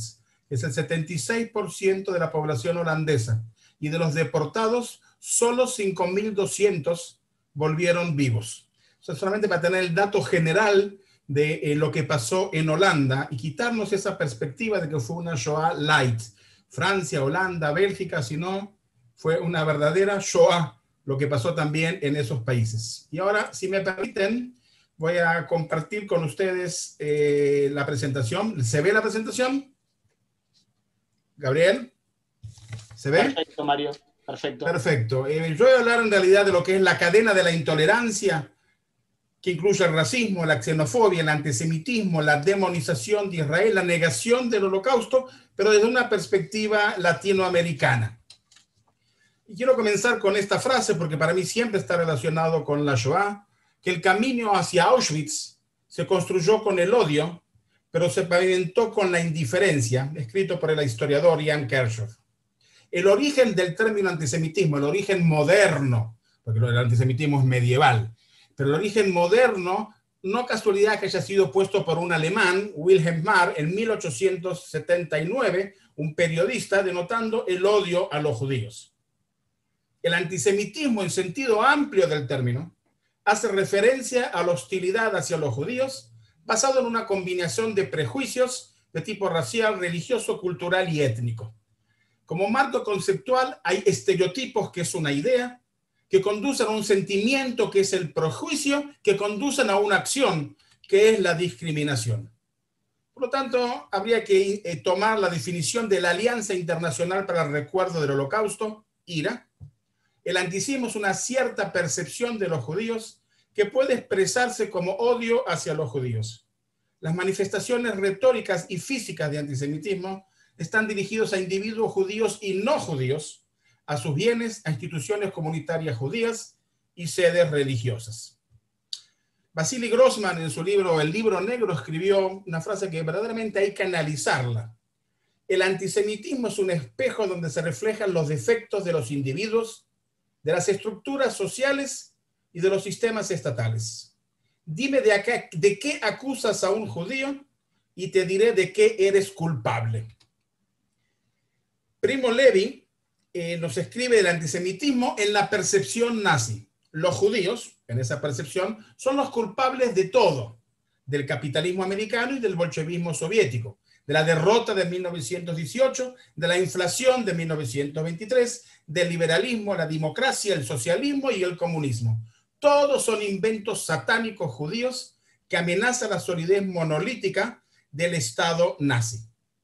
es el setenta y seis por ciento de la población holandesa, y de los deportados, solo cinco mil doscientos volvieron vivos. O sea, solamente para tener el dato general de eh, lo que pasó en Holanda y quitarnos esa perspectiva de que fue una Shoah light. Francia, Holanda, Bélgica, sino fue una verdadera Shoah lo que pasó también en esos países. Y ahora, si me permiten, voy a compartir con ustedes eh, la presentación. ¿Se ve la presentación? Gabriel, ¿se ve? Perfecto, Mario. Perfecto. Perfecto. Eh, yo voy a hablar en realidad de lo que es la cadena de la intolerancia, que incluye el racismo, la xenofobia, el antisemitismo, la demonización de Israel, la negación del holocausto, pero desde una perspectiva latinoamericana. Y quiero comenzar con esta frase, porque para mí siempre está relacionado con la Shoah, que el camino hacia Auschwitz se construyó con el odio, pero se pavimentó con la indiferencia, escrito por el historiador Jan Kershaw. El origen del término antisemitismo, el origen moderno, porque el antisemitismo es medieval, pero el origen moderno, no casualidad que haya sido puesto por un alemán, Wilhelm Marr, en mil ochocientos setenta y nueve, un periodista, denotando el odio a los judíos. El antisemitismo, en sentido amplio del término, hace referencia a la hostilidad hacia los judíos, basado en una combinación de prejuicios de tipo racial, religioso, cultural y étnico. Como marco conceptual hay estereotipos, que es una idea, que conducen a un sentimiento, que es el prejuicio, que conducen a una acción, que es la discriminación. Por lo tanto, habría que eh, tomar la definición de la Alianza Internacional para el Recuerdo del Holocausto, I R A. El antisemitismo es una cierta percepción de los judíos que puede expresarse como odio hacia los judíos. Las manifestaciones retóricas y físicas de antisemitismo están dirigidos a individuos judíos y no judíos, a sus bienes, a instituciones comunitarias judías y sedes religiosas. Vasily Grossman, en su libro El Libro Negro, escribió una frase que verdaderamente hay que analizarla. El antisemitismo es un espejo donde se reflejan los defectos de los individuos, de las estructuras sociales y de los sistemas estatales. Dime de, acá, de qué acusas a un judío y te diré de qué eres culpable. Primo Levi eh, nos escribe del antisemitismo en la percepción nazi. Los judíos, en esa percepción, son los culpables de todo, del capitalismo americano y del bolchevismo soviético, de la derrota de mil novecientos dieciocho, de la inflación de mil novecientos veintitrés, del liberalismo, la democracia, el socialismo y el comunismo. Todos son inventos satánicos judíos que amenazan la solidez monolítica del Estado nazi.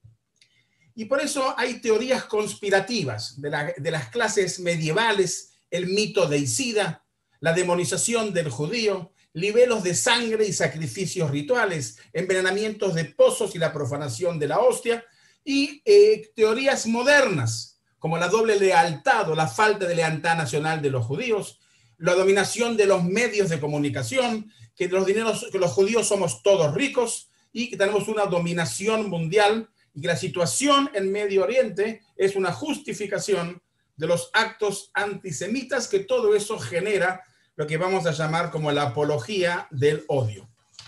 Y por eso hay teorías conspirativas de, la, de las clases medievales, el mito de Isida, la demonización del judío, libelos de sangre y sacrificios rituales, envenenamientos de pozos y la profanación de la hostia, y eh, teorías modernas, como la doble lealtad o la falta de lealtad nacional de los judíos, la dominación de los medios de comunicación, que los, dineros, que los judíos somos todos ricos y que tenemos una dominación mundial, y que la situación en Medio Oriente es una justificación de los actos antisemitas, que todo eso genera lo que vamos a llamar como la apología del odio.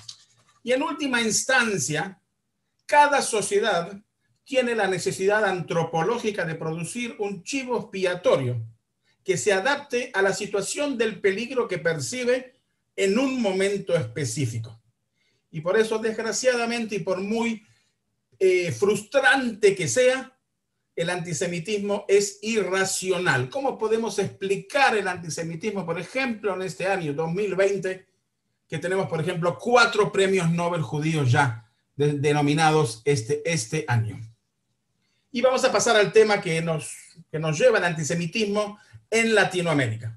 Y en última instancia, cada sociedad tiene la necesidad antropológica de producir un chivo expiatorio que se adapte a la situación del peligro que percibe en un momento específico. Y por eso, desgraciadamente, y por muy eh, frustrante que sea, el antisemitismo es irracional. ¿Cómo podemos explicar el antisemitismo, por ejemplo, en este año dos mil veinte, que tenemos, por ejemplo, cuatro premios Nobel judíos ya de, denominados este, este año? Y vamos a pasar al tema que nos, que nos lleva al antisemitismo en Latinoamérica.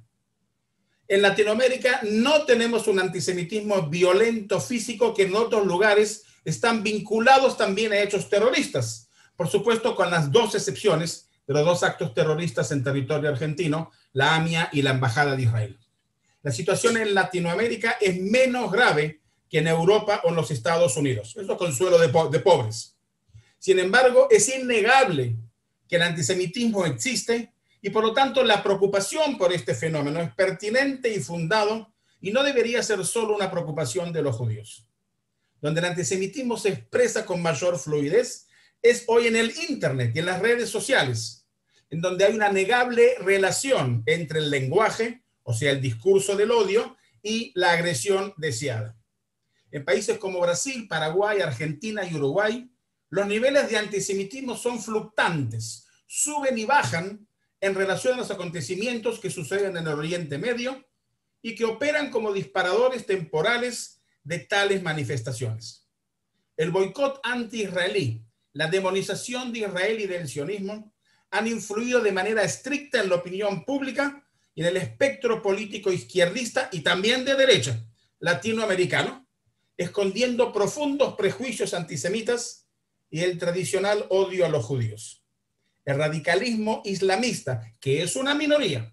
En Latinoamérica no tenemos un antisemitismo violento físico que en otros lugares están vinculados también a hechos terroristas. Por supuesto, con las dos excepciones de los dos actos terroristas en territorio argentino, la AMIA y la Embajada de Israel. La situación en Latinoamérica es menos grave que en Europa o en los Estados Unidos. Eso es consuelo de, po de pobres. Sin embargo, es innegable que el antisemitismo existe y por lo tanto la preocupación por este fenómeno es pertinente y fundado y no debería ser solo una preocupación de los judíos. Donde el antisemitismo se expresa con mayor fluidez es hoy en el Internet y en las redes sociales, en donde hay una negable relación entre el lenguaje, o sea, el discurso del odio, y la agresión deseada. En países como Brasil, Paraguay, Argentina y Uruguay, los niveles de antisemitismo son fluctuantes, suben y bajan en relación a los acontecimientos que suceden en el Oriente Medio y que operan como disparadores temporales de tales manifestaciones. El boicot anti-israelí, la demonización de Israel y del sionismo han influido de manera estricta en la opinión pública y en el espectro político izquierdista y también de derecha latinoamericano, escondiendo profundos prejuicios antisemitas y el tradicional odio a los judíos. El radicalismo islamista, que es una minoría,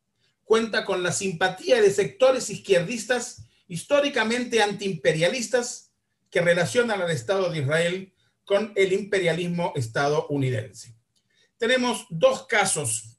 cuenta con la simpatía de sectores izquierdistas históricamente antiimperialistas que relacionan al Estado de Israel con el imperialismo estadounidense. Tenemos dos casos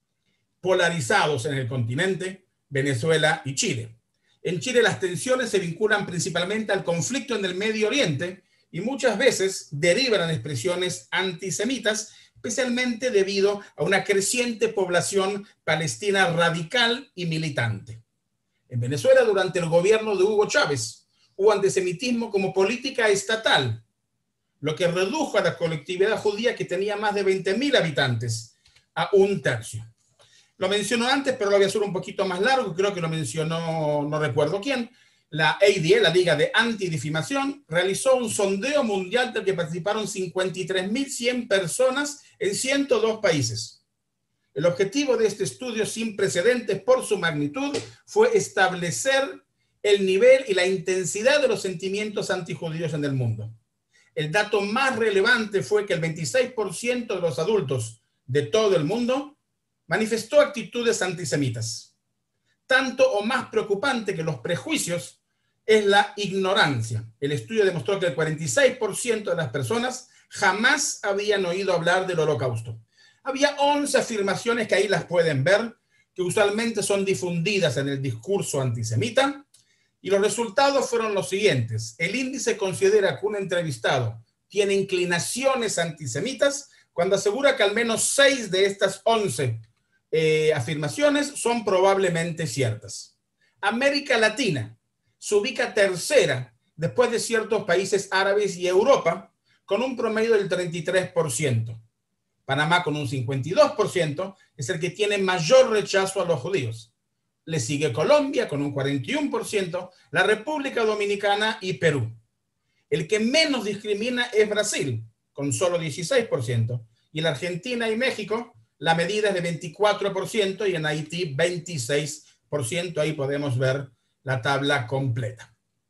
polarizados en el continente, Venezuela y Chile. En Chile las tensiones se vinculan principalmente al conflicto en el Medio Oriente y muchas veces derivan en expresiones antisemitas, especialmente debido a una creciente población palestina radical y militante. En Venezuela, durante el gobierno de Hugo Chávez, hubo antisemitismo como política estatal, lo que redujo a la colectividad judía, que tenía más de veinte mil habitantes, a un tercio. Lo mencionó antes, pero lo voy a hacer un poquito más largo, creo que lo mencionó, no recuerdo quién. La A D L, la Liga de Antidifamación, realizó un sondeo mundial del que participaron cincuenta y tres mil cien personas en ciento dos países. El objetivo de este estudio, sin precedentes por su magnitud, fue establecer el nivel y la intensidad de los sentimientos antijudíos en el mundo. El dato más relevante fue que el veintiséis por ciento de los adultos de todo el mundo manifestó actitudes antisemitas. Tanto o más preocupante que los prejuicios es la ignorancia. El estudio demostró que el cuarenta y seis por ciento de las personas jamás habían oído hablar del Holocausto. Había once afirmaciones, que ahí las pueden ver, que usualmente son difundidas en el discurso antisemita, y los resultados fueron los siguientes. El índice considera que un entrevistado tiene inclinaciones antisemitas cuando asegura que al menos seis de estas once eh, afirmaciones son probablemente ciertas. América Latina se ubica tercera después de ciertos países árabes y Europa, con un promedio del treinta y tres por ciento. Panamá, con un cincuenta y dos por ciento, es el que tiene mayor rechazo a los judíos. Le sigue Colombia con un cuarenta y uno por ciento, la República Dominicana y Perú. El que menos discrimina es Brasil, con solo dieciséis por ciento, y en Argentina y México la medida es de veinticuatro por ciento y en Haití veintiséis por ciento. Ahí podemos ver la tabla completa.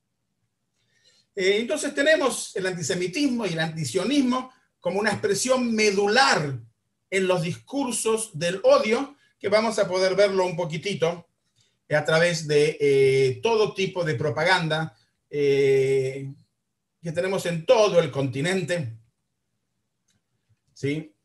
Eh, entonces tenemos el antisemitismo y el antisionismo como una expresión medular en los discursos del odio, que vamos a poder verlo un poquitito a través de eh, todo tipo de propaganda eh, que tenemos en todo el continente. ¿Sí?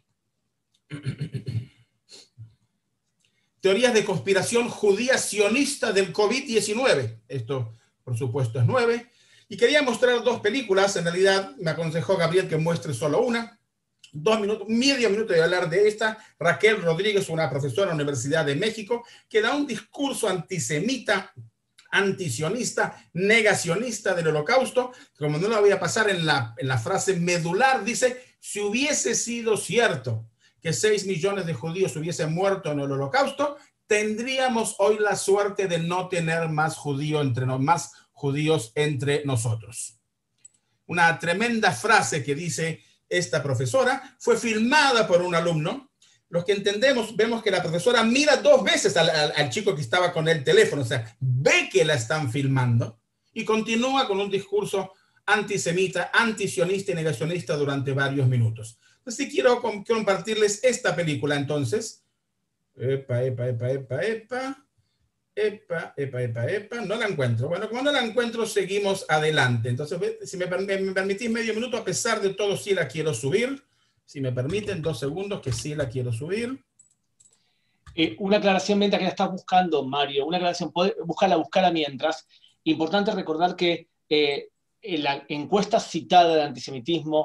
Teorías de conspiración judía sionista del COVID diecinueve. Esto, por supuesto, es nueve. Y quería mostrar dos películas. En realidad, me aconsejó Gabriel que muestre solo una. Dos minutos, medio minuto de hablar de esta. Raquel Rodríguez, una profesora de la Universidad de México, que da un discurso antisemita, antisionista, negacionista del Holocausto. Como no la voy a pasar en la, en la frase medular, dice: si hubiese sido cierto que seis millones de judíos hubiesen muerto en el Holocausto, tendríamos hoy la suerte de no tener más, judío entre no, más judíos entre nosotros. Una tremenda frase que dice esta profesora, fue filmada por un alumno. Los que entendemos, vemos que la profesora mira dos veces al, al, al chico que estaba con el teléfono, o sea, ve que la están filmando y continúa con un discurso antisemita, antisionista y negacionista durante varios minutos. Entonces, quiero compartirles esta película, entonces. Epa, epa, epa, epa, epa. Epa, epa, epa, epa. No la encuentro. Bueno, como no la encuentro, seguimos adelante. Entonces, si me, me permitís medio minuto, a pesar de todo, sí la quiero subir. Si me permiten, dos segundos, que sí la quiero subir. Eh, una aclaración mientras que la estás buscando, Mario. Una aclaración, búscala, búscala mientras. Importante recordar que eh, en la encuesta citada de antisemitismo,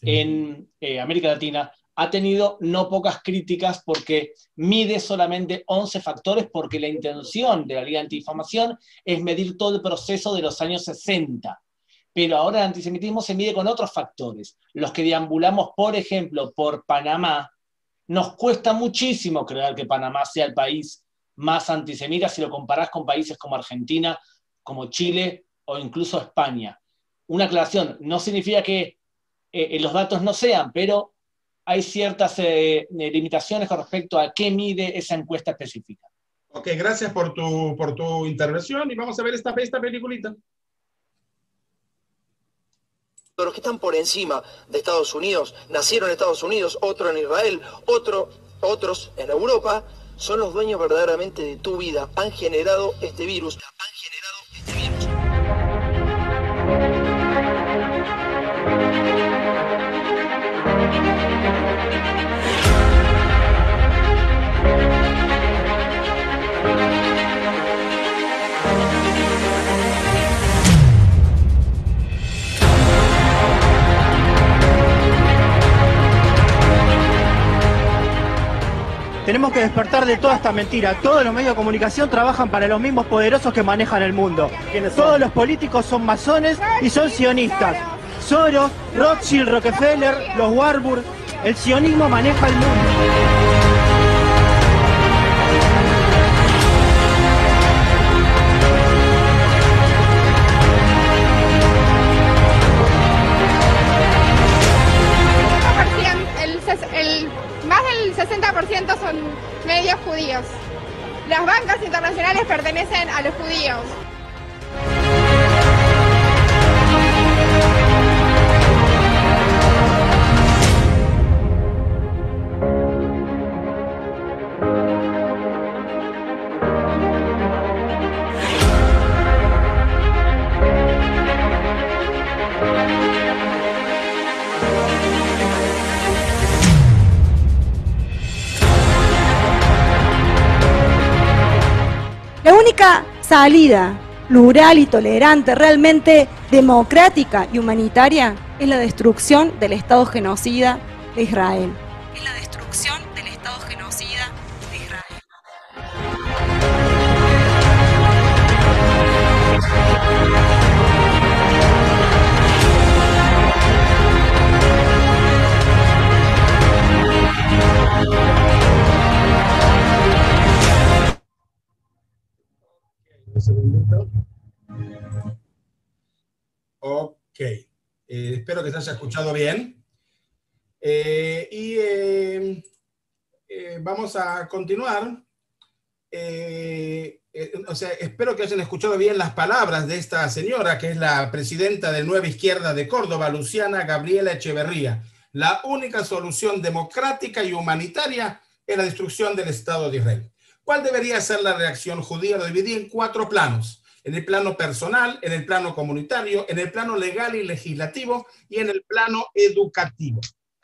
en eh, América Latina, ha tenido no pocas críticas porque mide solamente once factores, porque la intención de la Liga Antidifamación es medir todo el proceso de los años sesenta. Pero ahora el antisemitismo se mide con otros factores. Los que deambulamos, por ejemplo, por Panamá, nos cuesta muchísimo creer que Panamá sea el país más antisemita si lo comparás con países como Argentina, como Chile o incluso España. Una aclaración, no significa que eh, los datos no sean, pero hay ciertas eh, limitaciones con respecto a qué mide esa encuesta específica. Ok, gracias por tu, por tu intervención y vamos a ver esta, esta peliculita. Los que están por encima de Estados Unidos, nacieron en Estados Unidos, otro en Israel, otro, otros en Europa, son los dueños verdaderamente de tu vida. Han generado este virus. Han generado este virus. Tenemos que despertar de toda esta mentira. Todos los medios de comunicación trabajan para los mismos poderosos que manejan el mundo. Todos los políticos son masones y son sionistas. Soros, Rothschild, Rockefeller, los Warburg. El sionismo maneja el mundo. El, más del sesenta por ciento son medios judíos. Las bancas internacionales pertenecen a los judíos. La única salida plural y tolerante, realmente democrática y humanitaria, es la destrucción del Estado genocida de Israel. Es la destrucción del Estado genocida de Israel. Un segundito. Ok. Eh, espero que se haya escuchado bien. Eh, y eh, eh, vamos a continuar. Eh, eh, o sea, espero que hayan escuchado bien las palabras de esta señora, que es la presidenta de Nueva Izquierda de Córdoba, Luciana Gabriela Echeverría. La única solución democrática y humanitaria es la destrucción del Estado de Israel. ¿Cuál debería ser la reacción judía? Lo dividí en cuatro planos. En el plano personal, en el plano comunitario, en el plano legal y legislativo y en el plano educativo.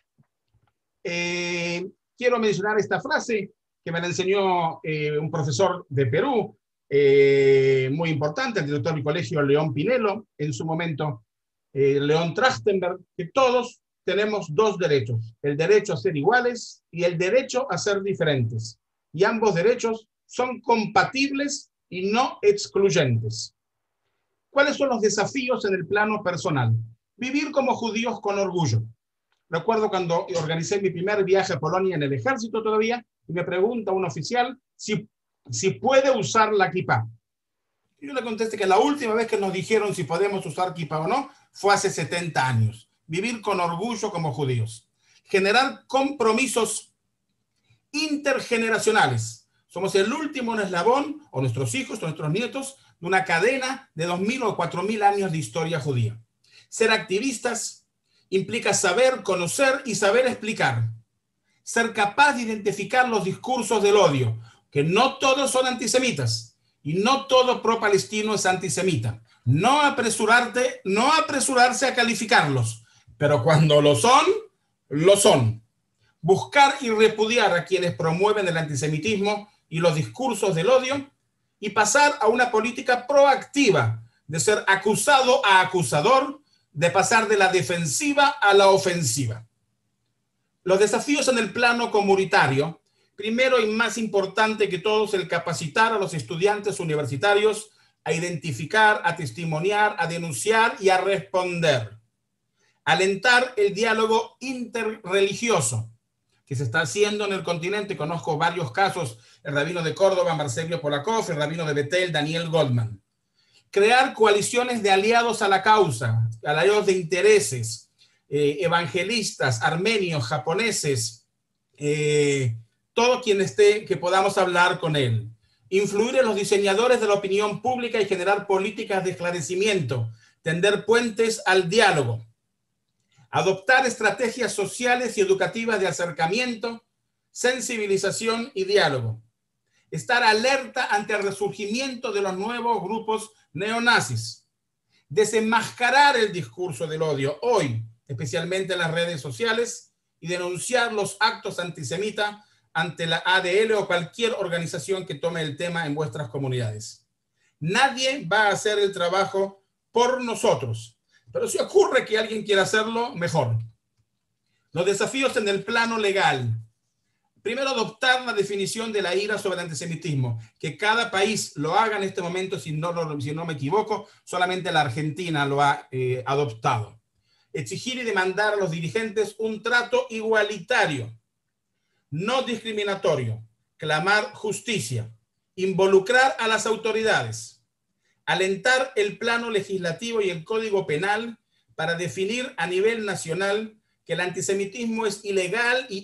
Eh, quiero mencionar esta frase que me la enseñó eh, un profesor de Perú, eh, muy importante, el director del colegio León Pinelo, en su momento eh, León Trachtenberg, que todos tenemos dos derechos, el derecho a ser iguales y el derecho a ser diferentes. Y ambos derechos son compatibles y no excluyentes. ¿Cuáles son los desafíos en el plano personal? Vivir como judíos con orgullo. Recuerdo cuando organicé mi primer viaje a Polonia en el ejército todavía, y me pregunta un oficial si, si puede usar la kipá. Y yo le contesté que la última vez que nos dijeron si podemos usar kipá o no fue hace setenta años. Vivir con orgullo como judíos. Generar compromisos intergeneracionales. Somos el último eslabón, o nuestros hijos, o nuestros nietos, de una cadena de dos mil o cuatro mil años de historia judía. Ser activistas implica saber, conocer y saber explicar. Ser capaz de identificar los discursos del odio, que no todos son antisemitas, y no todo pro-palestino es antisemita. No apresurarte, no apresurarse a calificarlos, pero cuando lo son, lo son. Buscar y repudiar a quienes promueven el antisemitismo y los discursos del odio y pasar a una política proactiva de ser acusado a acusador de pasar de la defensiva a la ofensiva. Los desafíos en el plano comunitario, primero y más importante que todo es el capacitar a los estudiantes universitarios a identificar, a testimoniar, a denunciar y a responder. Alentar el diálogo interreligioso que se está haciendo en el continente. Conozco varios casos, el rabino de Córdoba, Marcelio Polakov, el rabino de Betel, Daniel Goldman. Crear coaliciones de aliados a la causa, aliados de intereses, eh, evangelistas, armenios, japoneses, eh, todo quien esté, que podamos hablar con él. Influir en los diseñadores de la opinión pública y generar políticas de esclarecimiento, tender puentes al diálogo. Adoptar estrategias sociales y educativas de acercamiento, sensibilización y diálogo. Estar alerta ante el resurgimiento de los nuevos grupos neonazis. Desenmascarar el discurso del odio hoy, especialmente en las redes sociales, y denunciar los actos antisemitas ante la A D L o cualquier organización que tome el tema en vuestras comunidades. Nadie va a hacer el trabajo por nosotros. Pero si ocurre que alguien quiera hacerlo, mejor. Los desafíos en el plano legal. Primero, adoptar la definición de la ira sobre el antisemitismo. Que cada país lo haga en este momento, si no, si no me equivoco, solamente la Argentina lo ha eh, adoptado. Exigir y demandar a los dirigentes un trato igualitario, no discriminatorio. Clamar justicia. Involucrar a las autoridades. Alentar el plano legislativo y el código penal para definir a nivel nacional que el antisemitismo es ilegal y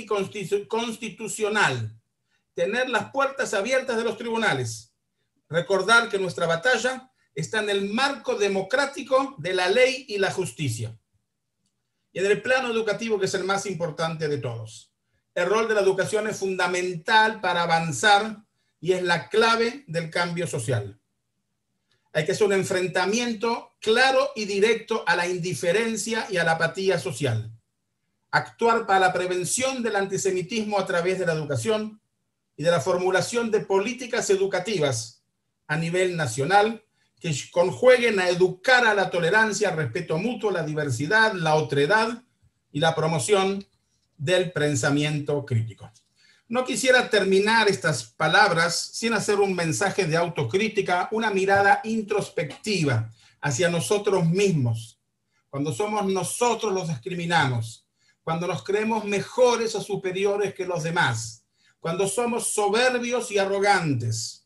anticonstitucional. Tener las puertas abiertas de los tribunales. Recordar que nuestra batalla está en el marco democrático de la ley y la justicia. Y en el plano educativo, que es el más importante de todos. El rol de la educación es fundamental para avanzar y es la clave del cambio social. Hay que hacer un enfrentamiento claro y directo a la indiferencia y a la apatía social. Actuar para la prevención del antisemitismo a través de la educación y de la formulación de políticas educativas a nivel nacional que conjueguen a educar a la tolerancia, al respeto mutuo, la diversidad, la otredad y la promoción del pensamiento crítico. No quisiera terminar estas palabras sin hacer un mensaje de autocrítica, una mirada introspectiva hacia nosotros mismos. Cuando somos nosotros los discriminamos, cuando nos creemos mejores o superiores que los demás, cuando somos soberbios y arrogantes.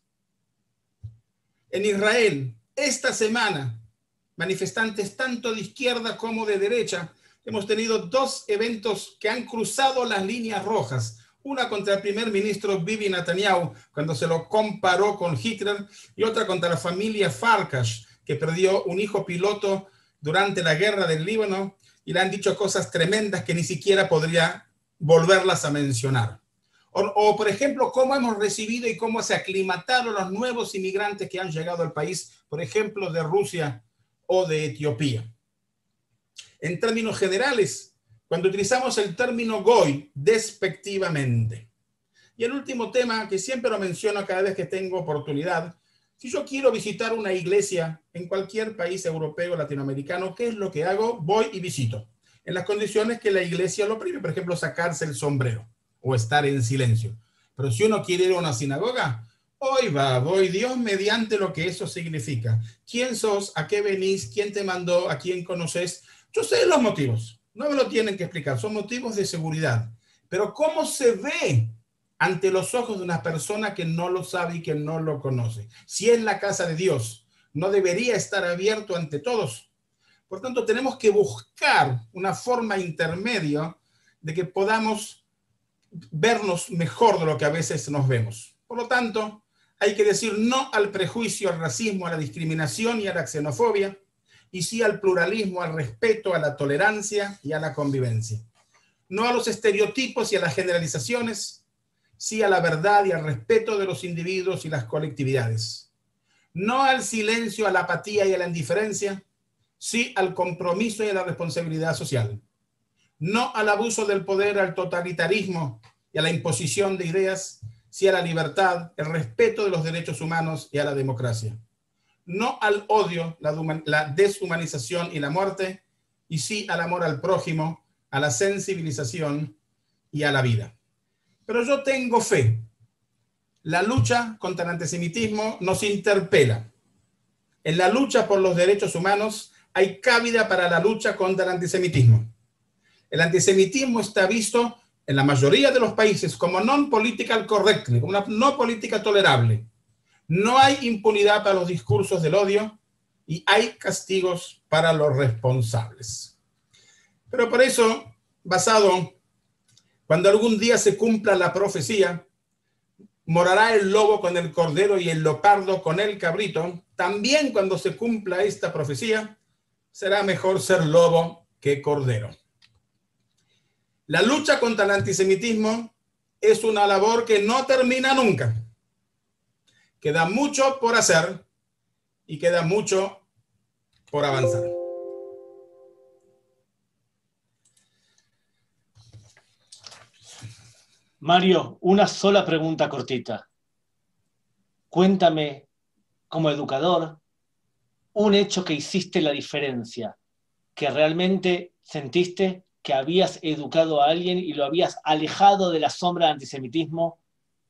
En Israel, esta semana, manifestantes tanto de izquierda como de derecha, hemos tenido dos eventos que han cruzado las líneas rojas. Una contra el primer ministro Bibi Netanyahu, cuando se lo comparó con Hitler, y otra contra la familia Farkas, que perdió un hijo piloto durante la guerra del Líbano, y le han dicho cosas tremendas que ni siquiera podría volverlas a mencionar. O, o, por ejemplo, cómo hemos recibido y cómo se aclimataron los nuevos inmigrantes que han llegado al país, por ejemplo, de Rusia o de Etiopía. En términos generales, cuando utilizamos el término goy despectivamente. Y el último tema, que siempre lo menciono cada vez que tengo oportunidad, si yo quiero visitar una iglesia en cualquier país europeo o latinoamericano, ¿qué es lo que hago? Voy y visito, en las condiciones que la iglesia lo prohíbe, por ejemplo, sacarse el sombrero o estar en silencio. Pero si uno quiere ir a una sinagoga, hoy va, voy, Dios mediante lo que eso significa. ¿Quién sos? ¿A qué venís? ¿Quién te mandó? ¿A quién conoces? Yo sé los motivos. No me lo tienen que explicar, son motivos de seguridad. Pero ¿cómo se ve ante los ojos de una persona que no lo sabe y que no lo conoce? Si es la casa de Dios, no debería estar abierto ante todos. Por tanto, tenemos que buscar una forma intermedia de que podamos vernos mejor de lo que a veces nos vemos. Por lo tanto, hay que decir no al prejuicio, al racismo, a la discriminación y a la xenofobia, y sí al pluralismo, al respeto, a la tolerancia y a la convivencia. No a los estereotipos y a las generalizaciones, sí a la verdad y al respeto de los individuos y las colectividades. No al silencio, a la apatía y a la indiferencia, sí al compromiso y a la responsabilidad social. No al abuso del poder, al totalitarismo y a la imposición de ideas, sí a la libertad, el respeto de los derechos humanos y a la democracia. no al odio, la, la deshumanización y la muerte, y sí al amor al prójimo, a la sensibilización y a la vida. Pero yo tengo fe. La lucha contra el antisemitismo nos interpela. En la lucha por los derechos humanos hay cabida para la lucha contra el antisemitismo. El antisemitismo está visto en la mayoría de los países como non-political correctly, como una no política tolerable. No hay impunidad para los discursos del odio y hay castigos para los responsables. Pero por eso, basado, cuando algún día se cumpla la profecía, morará el lobo con el cordero y el leopardo con el cabrito, también cuando se cumpla esta profecía, será mejor ser lobo que cordero. La lucha contra el antisemitismo es una labor que no termina nunca. Queda mucho por hacer y queda mucho por avanzar. Mario, una sola pregunta cortita. Cuéntame, como educador, un hecho que hiciste la diferencia, que realmente sentiste que habías educado a alguien y lo habías alejado de la sombra del antisemitismo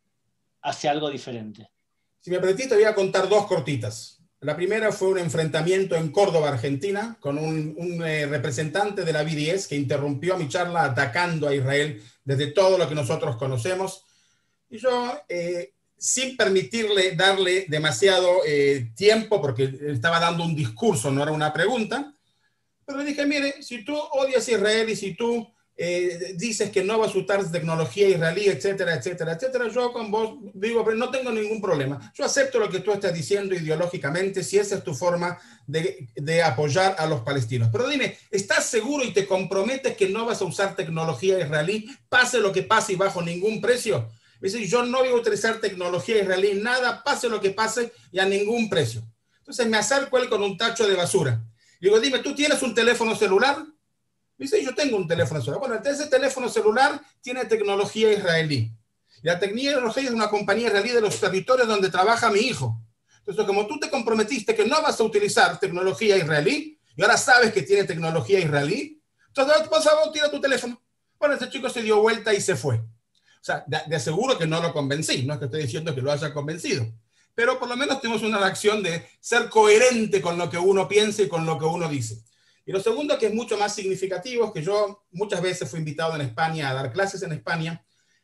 hacia algo diferente. Si me permitís, te voy a contar dos cortitas. La primera fue un enfrentamiento en Córdoba, Argentina, con un, un eh, representante de la B D S que interrumpió mi charla atacando a Israel desde todo lo que nosotros conocemos. Y yo, eh, sin permitirle darle demasiado eh, tiempo, porque estaba dando un discurso, no era una pregunta, pero le dije, mire, si tú odias a Israel y si tú eh, dices que no vas a usar tecnología israelí, etcétera, etcétera, etcétera, yo con vos digo, pero no tengo ningún problema. Yo acepto lo que tú estás diciendo ideológicamente, si esa es tu forma de, de apoyar a los palestinos. Pero dime, ¿estás seguro y te comprometes que no vas a usar tecnología israelí, pase lo que pase y bajo ningún precio? Me dice, yo no voy a utilizar tecnología israelí, nada, pase lo que pase y a ningún precio. Entonces me acerco él con un tacho de basura. Digo, dime, ¿tú tienes un teléfono celular? Me dice, yo tengo un teléfono celular. Bueno, ese teléfono celular tiene tecnología israelí. Y la tecnología es una compañía israelí de los territorios donde trabaja mi hijo. Entonces, como tú te comprometiste que no vas a utilizar tecnología israelí, y ahora sabes que tiene tecnología israelí, entonces, por favor, tira tu teléfono. Bueno, ese chico se dio vuelta y se fue. O sea, de, de aseguro que no lo convencí. No es que estoy diciendo que lo haya convencido. Pero por lo menos tenemos una acción de ser coherente con lo que uno piensa y con lo que uno dice. Y lo segundo, que es mucho más significativo, es que yo muchas veces fui invitado en España a dar clases en España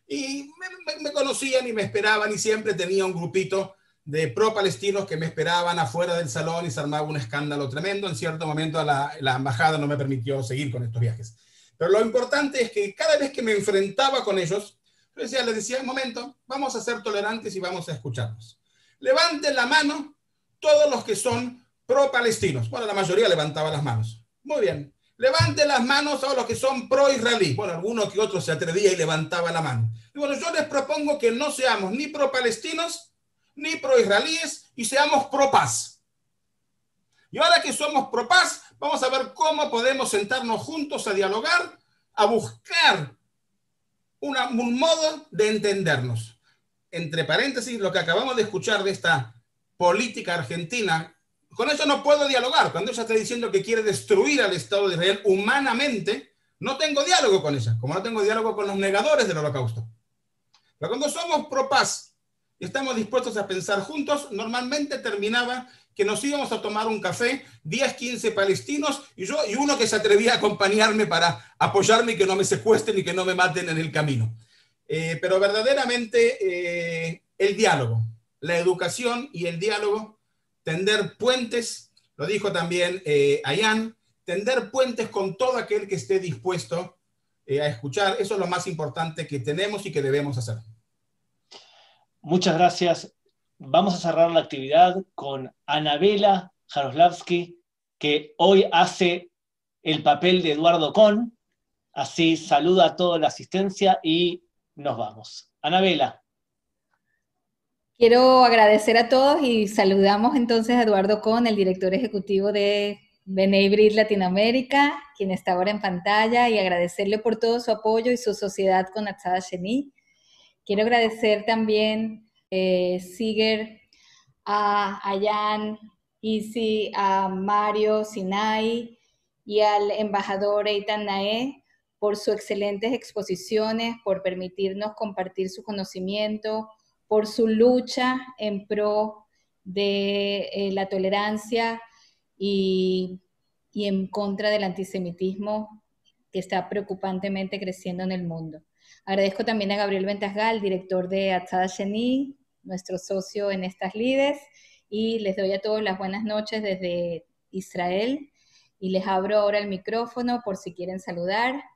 y me, me, me conocían y me esperaban y siempre tenía un grupito de pro-palestinos que me esperaban afuera del salón y se armaba un escándalo tremendo. En cierto momento la, la embajada no me permitió seguir con estos viajes. Pero lo importante es que cada vez que me enfrentaba con ellos, yo decía, les decía, un momento, vamos a ser tolerantes y vamos a escucharnos. Levanten la mano todos los que son pro-palestinos. Bueno, la mayoría levantaba las manos. Muy bien. Levanten las manos todos los que son pro-israelí. Bueno, alguno que otro se atrevía y levantaba la mano. Y bueno, yo les propongo que no seamos ni pro-palestinos, ni pro-israelíes, y seamos pro-paz. Y ahora que somos pro-paz, vamos a ver cómo podemos sentarnos juntos a dialogar, a buscar una, un modo de entendernos. Entre paréntesis, lo que acabamos de escuchar de esta política argentina, con eso no puedo dialogar. Cuando ella está diciendo que quiere destruir al Estado de Israel humanamente, no tengo diálogo con ella, como no tengo diálogo con los negadores del holocausto. Pero cuando somos pro paz y estamos dispuestos a pensar juntos, normalmente terminaba que nos íbamos a tomar un café, diez, quince palestinos y yo y uno que se atrevía a acompañarme para apoyarme y que no me secuestren y que no me maten en el camino. Eh, pero verdaderamente eh, el diálogo, la educación y el diálogo, tender puentes, lo dijo también eh, Ayán, tender puentes con todo aquel que esté dispuesto eh, a escuchar, eso es lo más importante que tenemos y que debemos hacer. Muchas gracias. Vamos a cerrar la actividad con Anabela Jaroslavsky, que hoy hace el papel de Eduardo Kohn, así saluda a toda la asistencia y nos vamos. Anabela. Quiero agradecer a todos y saludamos entonces a Eduardo Kohn, el director ejecutivo de B'nai B'rith Latinoamérica, quien está ahora en pantalla, y agradecerle por todo su apoyo y su sociedad con Atzad Sheni. Quiero agradecer también, eh, Siger, a Ayán Isi, a Mario Sinai y al embajador Eitan Nae por sus excelentes exposiciones, por permitirnos compartir su conocimiento, por su lucha en pro de eh, la tolerancia y, y en contra del antisemitismo que está preocupantemente creciendo en el mundo. Agradezco también a Gabriel Ventasgal, director de Atzada Sheni, nuestro socio en estas lides, y les doy a todos las buenas noches desde Israel, y les abro ahora el micrófono por si quieren saludar.